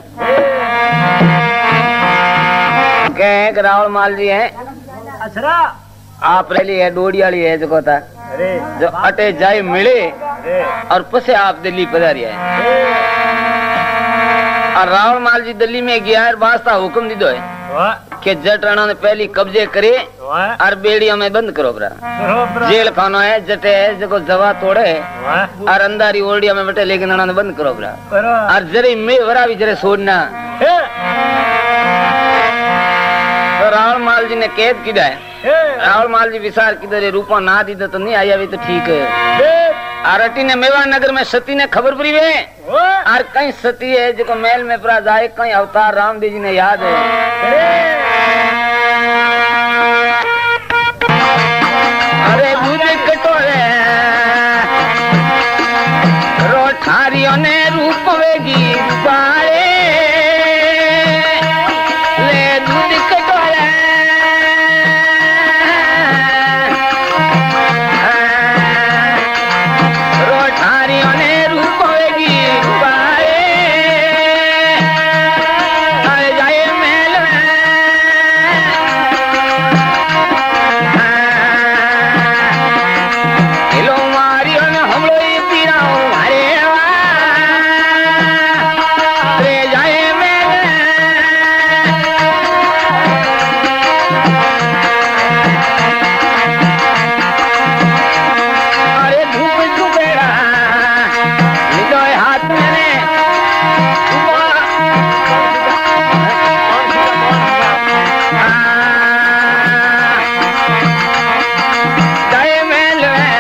के रावण माल जी है अच्छा आप रैली है डोडियाली है जो था जो अटे जाए मिले और पसे आप दिल्ली पधारी है और रावण माल जी दिल्ली में गया है वास्ता हुक्म दीदो है के जटराणा ने पहली कब्जे करे और बेड़ियों में बंद करो ब्रा। जेल खानो है जटे है जो जवा तोड़े और अंदारी ओडिया में बटे लेकिन उन्होंने बंद करो ब्रा। और जरे में वरा भी जरे छोड़ना। तो रावण माल जी ने कैद किया है। रावण माल जी विचार किधर रूपा ना दी तो नहीं आया भी तो ठीक है। आरटी ने मेवाड़ नगर में सती ने खबर पड़ी वे और कहीं सती है जो मेल में परा जाए कहीं अवतार रामदेव जी ने याद है। अरे दूध कटोरे रोठारियों ने रूप वेगी बारे ले दूध कटोरे रोठारियों ने रूप वेगी बारे अरे जाए मेल हिलो मारियो ने हम लोग पीराओ हरे रे जाए मेल अरे धूप चुपेड़ा लीलो हाथ में जाए मेल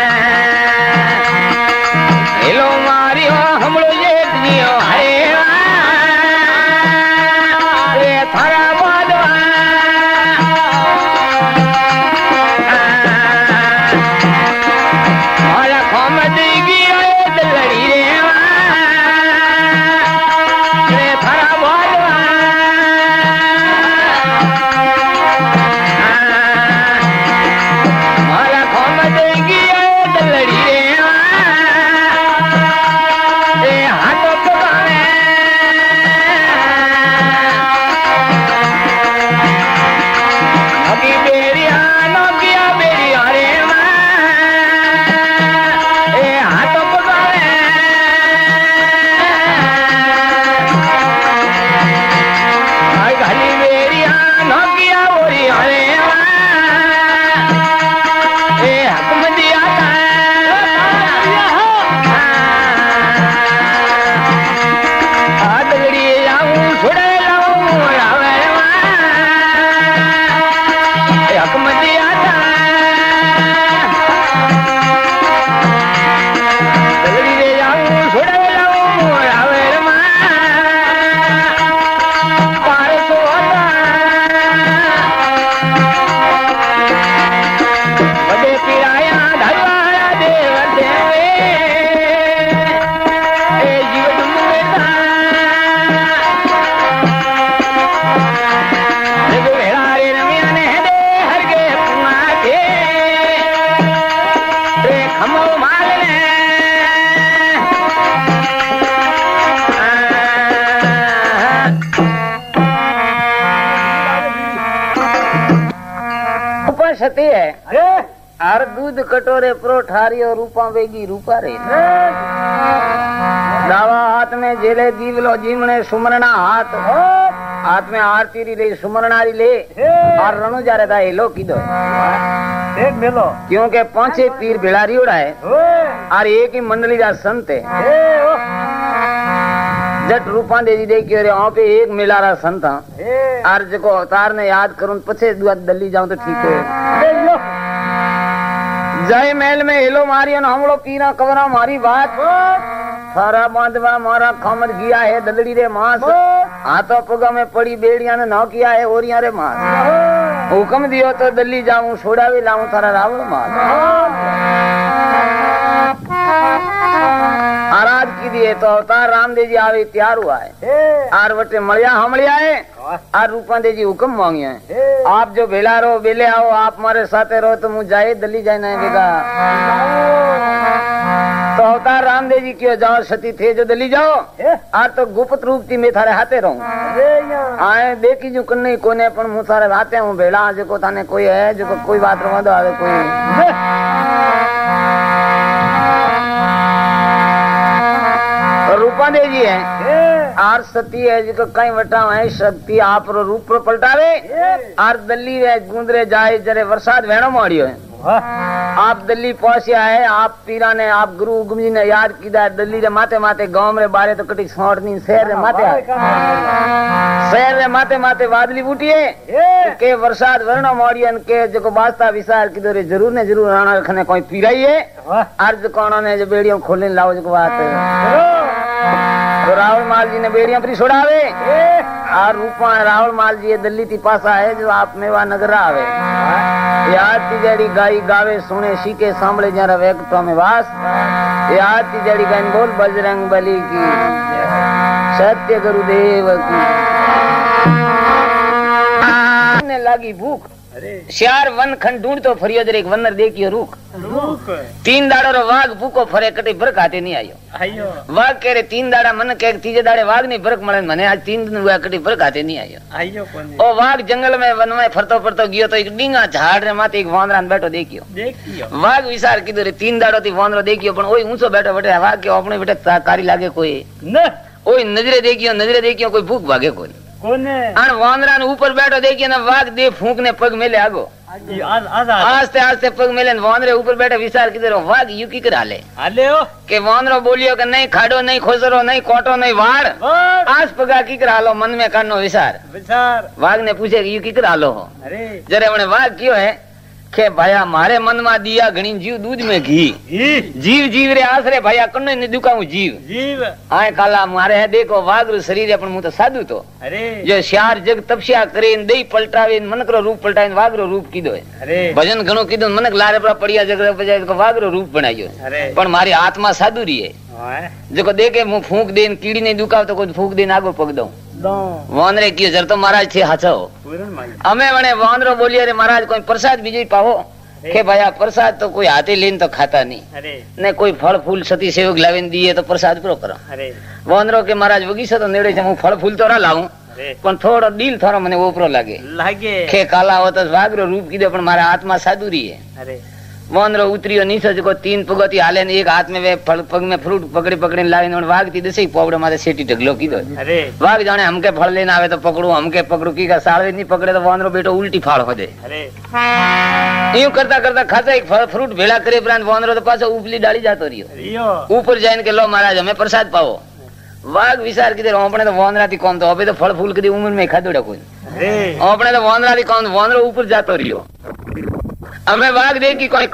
हिलो मारियो हम लोग ये जियो हरे रे थारा बादवा मारा खोम देगी लड़ी रे थारा बादवा मारा खोम देगी लड़ी रे हाथ पकाने अभी बेरिया नोकिया बेरिया रे ए हाथ पकाने आई घाली बेरिया नोकिया बोरिया रे ए हकम दिया दगड़ी जाऊं छुड़े लाऊं रावे हकम दिया दगड़ी ले जाऊं छुड़े लाऊं रावे पार तो बड़े पिराया धरवाया देव देवे ए जीवन मुंगेता रे रमिया ने दे हर के पुआ के रे खमो माल ने उपसती है हर दूध कटोरे परोठारियो रूपा वेगी रूपा रे दावा हाथ में जेले दीवलो जीमने सुमरना हाथ में आरती री ले सुमरना री ले और रणु जा रहा है लो किदो मेलो क्योंकि पांचे पीर बिलारी उड़ा है और एक ही मंडली जा संत है जट रूपा देवी देखियो रे वहां पे एक मिलारा संत और जो अवतार ने याद करूं पछे दिल्ली जाऊं तो ठीक है। जय महल में हिलो मारियो न हमलो पीरा कवरा मारी बात सारा बांधवा मारा खामर किया है दलड़ी रे मांस हाथों पगा में पड़ी बेड़िया ने न किया है ओरिया रे मांस हुक्म दियो तो दिल्ली जाऊं छोड़ा भी लाऊं थारा रावण मार आराध की दिए तो अवतार रामदेव जी आवे तैयार हुआ है आर वटे मलिया हमलिया है आर रूपा देव जी हुक्म मांगिया है आप जो भेला रहो बेले आओ आप हमारे साथे रहो तो मुझे जाए दिल्ली जाना है बेगा तो अवतार रामदेव जी क्यों जाओ सती थे जो दिल्ली जाओ आज तो गुप्त रूप थी मैं थारे हाथे रहूं आए देखी जो कन्ने कोने पर मुँह थारे हाथे हूँ भेड़ा जो थाने कोई है जो कोई बात रवा दो आवे कोई रूपा देव जी है आर सती है जिको कई वटा है शक्ति आप रो रूप रो पलटावे आर दल्ली रे गुंदरे जाए जरे वरसाद वेणो माड़ियो है आप दिल्ली पहुंचा है आप पीरा ने आप गुरु उगम जी ने याद किया दिल्ली रे माते माते गांव रे बारे तो कटी छोड़ नहीं शहर रे माते शहर रे माते माते वादली बूटी है के वरसाद वरणो मोड़ियन के जको वास्ता विचार किदो रे जरूर ने जरूर राणा रखने कोई पीराई है अर्ज कोणो ने जो बेड़ियों खोलने लाओ जको बात तो रावल माल जी ने बेड़ियां पर छोड़ावे और रूपा रावल माल जी दिल्ली ती पासा है जो आप मेवा नगर आवे याद ती जड़ी गाई गावे सुने सीके सांभळे जरा वेकटो में वास याद ती जड़ी गाइन बोल बजरंग बली की सत्य गुरुदेव की ने लागी भूख श्यार वन खंड ढूंढतो फरियो जरे एक वनर देखियो रूख तीन दाड़ो रो वाघ भूको फरे कटे बरक हाथे नहीं आयो वाघ कह रे तीन दाड़ा मन के तीजे दाड़े वाघ नहीं बरक मळे मने आज 3 दिन हुआ कटे बरक हाथे नहीं आयो ओ वाघ जंगल में वन में फरतो फरतो गयो तो एक डींगा झाड़ रे माथे एक वांदरा बैठो देखियो वाघ विचार कीधो रे 3 दाड़ो थी वांदरो देखियो पण ओई ऊंचो बैठो बैठे वाघ के अपने बेटे कारी लागे कोई न ओई नजरे देखियो कोई भूख भागे कोई अन वांदरा ने ऊपर बैठो देखिए ना वाघ दे फूंक ने पग मेले आगो आस्ते आस्ते पग मेले वांदरे ऊपर बैठे विचार किधर वाघ यू की कर हाले के वांदरो बोलियो कि नहीं खाड़ो नहीं खोसरो नहीं कोटो नहीं वाड़ आस पगा की कर हालो मन में करनो विचार वाघ ने पूछे यू की कर हालो हो जरे उन्हें वाघ क्यों है के भाया मारे मन में दिया घणी जीव दूध में घी जीव जीव रे आसरे भाया कन्ने ने दुकाऊ जीव आए काला मारे है देखो वाघ रो शरीर है पण मु तो साधु तो जो श्यार जग तपस्या करे दई पलटावे मनक रो रूप पलटावे वाघ रो रूप कीधो है भजन घणो कीधो मनक लारे पर पड़िया जग बजाय को वाघ रो रूप बनायो पण मारी आत्मा साधु री है जको देखे मु फूंक देन कीड़ी ने दुकाव तो कोई फूंक देन आगो पग दऊं वांदरे कियो जर तो महाराज थे हाचो हमें वने वांदरो बोलिए रे महाराज कोई प्रसाद बीजे पाओ के भाया प्रसाद तो कोई हाथे लेन तो खाता नहीं ने कोई फल फूल सती सेवक लावेन दिए तो प्रसाद प्रो करो वांदरो के महाराज वगी से तो नेड़े से हूं फल फूल तो रा लाऊं पण थोड़ो दिल थोड़ो मने ओपरो लागे के काला हो तो वाघ रो रूप कीधो पण मारा आत्मा साधुरी है वांदरो उतरियो नीचे जको 3 पगती हाले ने एक हाथ में वे पग में फ्रूट पकड़ी पकड़ी लावीने वाघ थी दसे पोवड़े माथे सेटी ढगलो कीधो वाघ जाने हमके फल लेने आवे तो पकड़ू हमके पकड़ू की का साळवे नहीं पकड़े तो वांदरो बेटो उल्टी फाड़ हो दे यूं करता करता खासा एक फ्रूट भेला करे प्रांत वांदरो तो पाछो उपली डाली जातो रियो ऊपर जाइन के लो महाराज हमें प्रसाद पाओ वाघ विचार कीधे अपने तो वांदरा थी कौन तो अबे तो फल फूल कदी उम्र में खादोड़ा कोई अपने तो वांदरा थी कौन वांदरो ऊपर जातो रियो हमें वाघ देखी कोई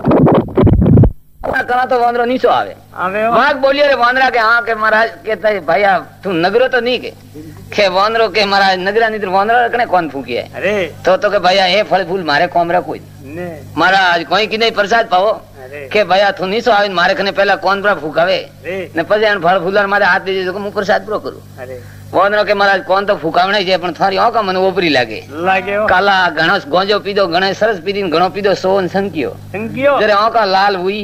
करा तो वांदरो नीचो आवे वाघ बोलियो रे वांदरा के हाँ के महाराज कहता है भैया तू नगरो तो नहीं के वांदरो के महाराज नगरा नहीं तो वांदरा कने कौन फूकी है तो के भैया ये फल फूल मारे कोमरा कोई महाराज कोई की नहीं प्रसाद पाओ के भैया तू नीचो आवे मारे कने पहला कौन पर फूकावे ने पछी फल फूलर मारे हाथ दे जो मु प्रसाद प्रो करू वांदरो के महाराज कौन तो फूकावणे छे पण थारी आंखा मने ओपरी लागे काला घणो गोंजो पीधो घणे सरस पीधीन घणो पीधो सोन संकियो जरे आंखा लाल हुई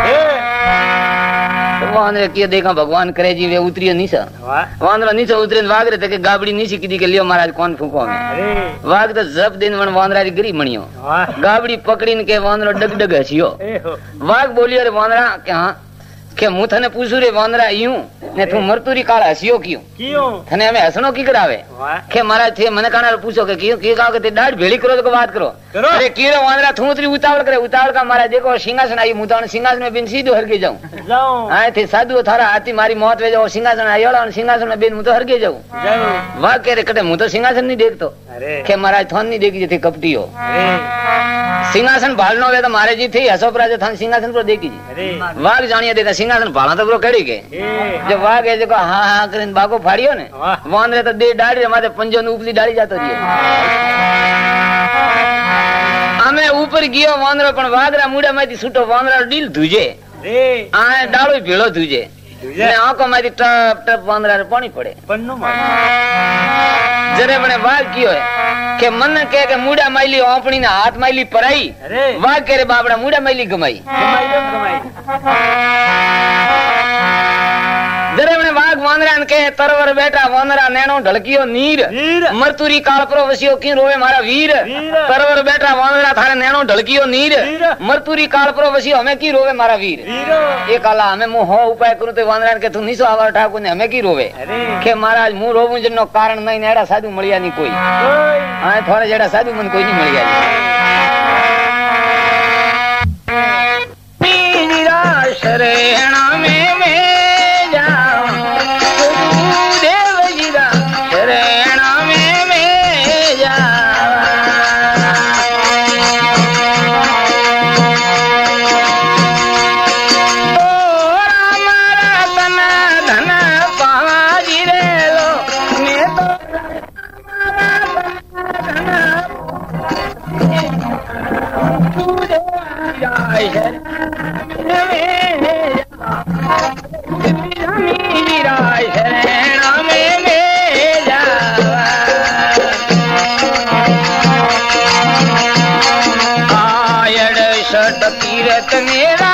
तो वांदरे के देखा भगवान करे जी वे उतरियो नीचा वांदरो नीचे उतरे वाघ रे के गाबड़ी नीचे कीधी के लियो महाराज कौन फूको में वाघ तो जब दिन वन वांदरा री गिरी मणियो गाबड़ी पकड़ीन के वांदरो डग हसियो वाघ बोलियो रे वांदरा के हां के मु थने पूछू रे वांदरा यूं ने तू मरतुरी काल हसियो क्यों थने हमें हसनो की करावे के महाराज थे मने काना पूछो के क्यों की कहो के ते डाढ़ भेली करो तो बात करो अरे कीरो वांदरा थू उतरी उतावल करे उतावल का महाराज देखो सिंहासन आई मुतान सिंहासन में बिन सीधो हरगे जाऊं आए थे साधु थारा हाथी मारी मौत वे जाओ सिंहासन आयोला और सिंहासन में बिन मु तो हरगे जाऊं वाह के रे कटे मु तो सिंहासन नहीं देखतो के महाराज थोन नहीं देखी थे कपटी हो सिंहासन भालनो वे तो मारे जी थी हसोपरा जो थान सिंहासन पर देखी जी वाघ जानिए देखा सिंहासन भाला तो कड़ी के जब वाघ है जो हाँ हाँ करीन बागो फाड़ियो ने वांदरे तो दे डाड़ी माथे पंजो ने उपली डाली जातो रियो हमें ऊपर गियो वांदरो पण वाघरा मुड़ा माथी छूटो वांदरा दिल धुजे आ डाळो भेळो धुजे ने आंखो माथी टप टप वांदरा रे पानी पड़े जरे बने वाघ कियो है के मन के मुड़ा माइली ओपणी ने हाथ माइली पराई वाघ के रे बाबड़ा मुड़ा माइली गमाई जरे बने वाघ वानरान के तरवर बेटा वानरा नैनो ढलकियो नीर मरतुरी काल प्रो वसियो की रोवे मारा वीर तरवर बेटा वानरा थारे नैनो ढलकियो नीर मरतुरी काल प्रो वसियो हमें की रोवे मारा वीर ये काला हमें मुंह हो उपाय करू तो वानरान के तू निसो आवर ठाकुर ने हमें की रोवे के महाराज मुंह रोवू जनो कारण नहीं नेड़ा साधु मळिया नहीं कोई हां थोड़े जेड़ा साधु मन कोई नहीं मळिया मीरा शरण में तीरथ मेरा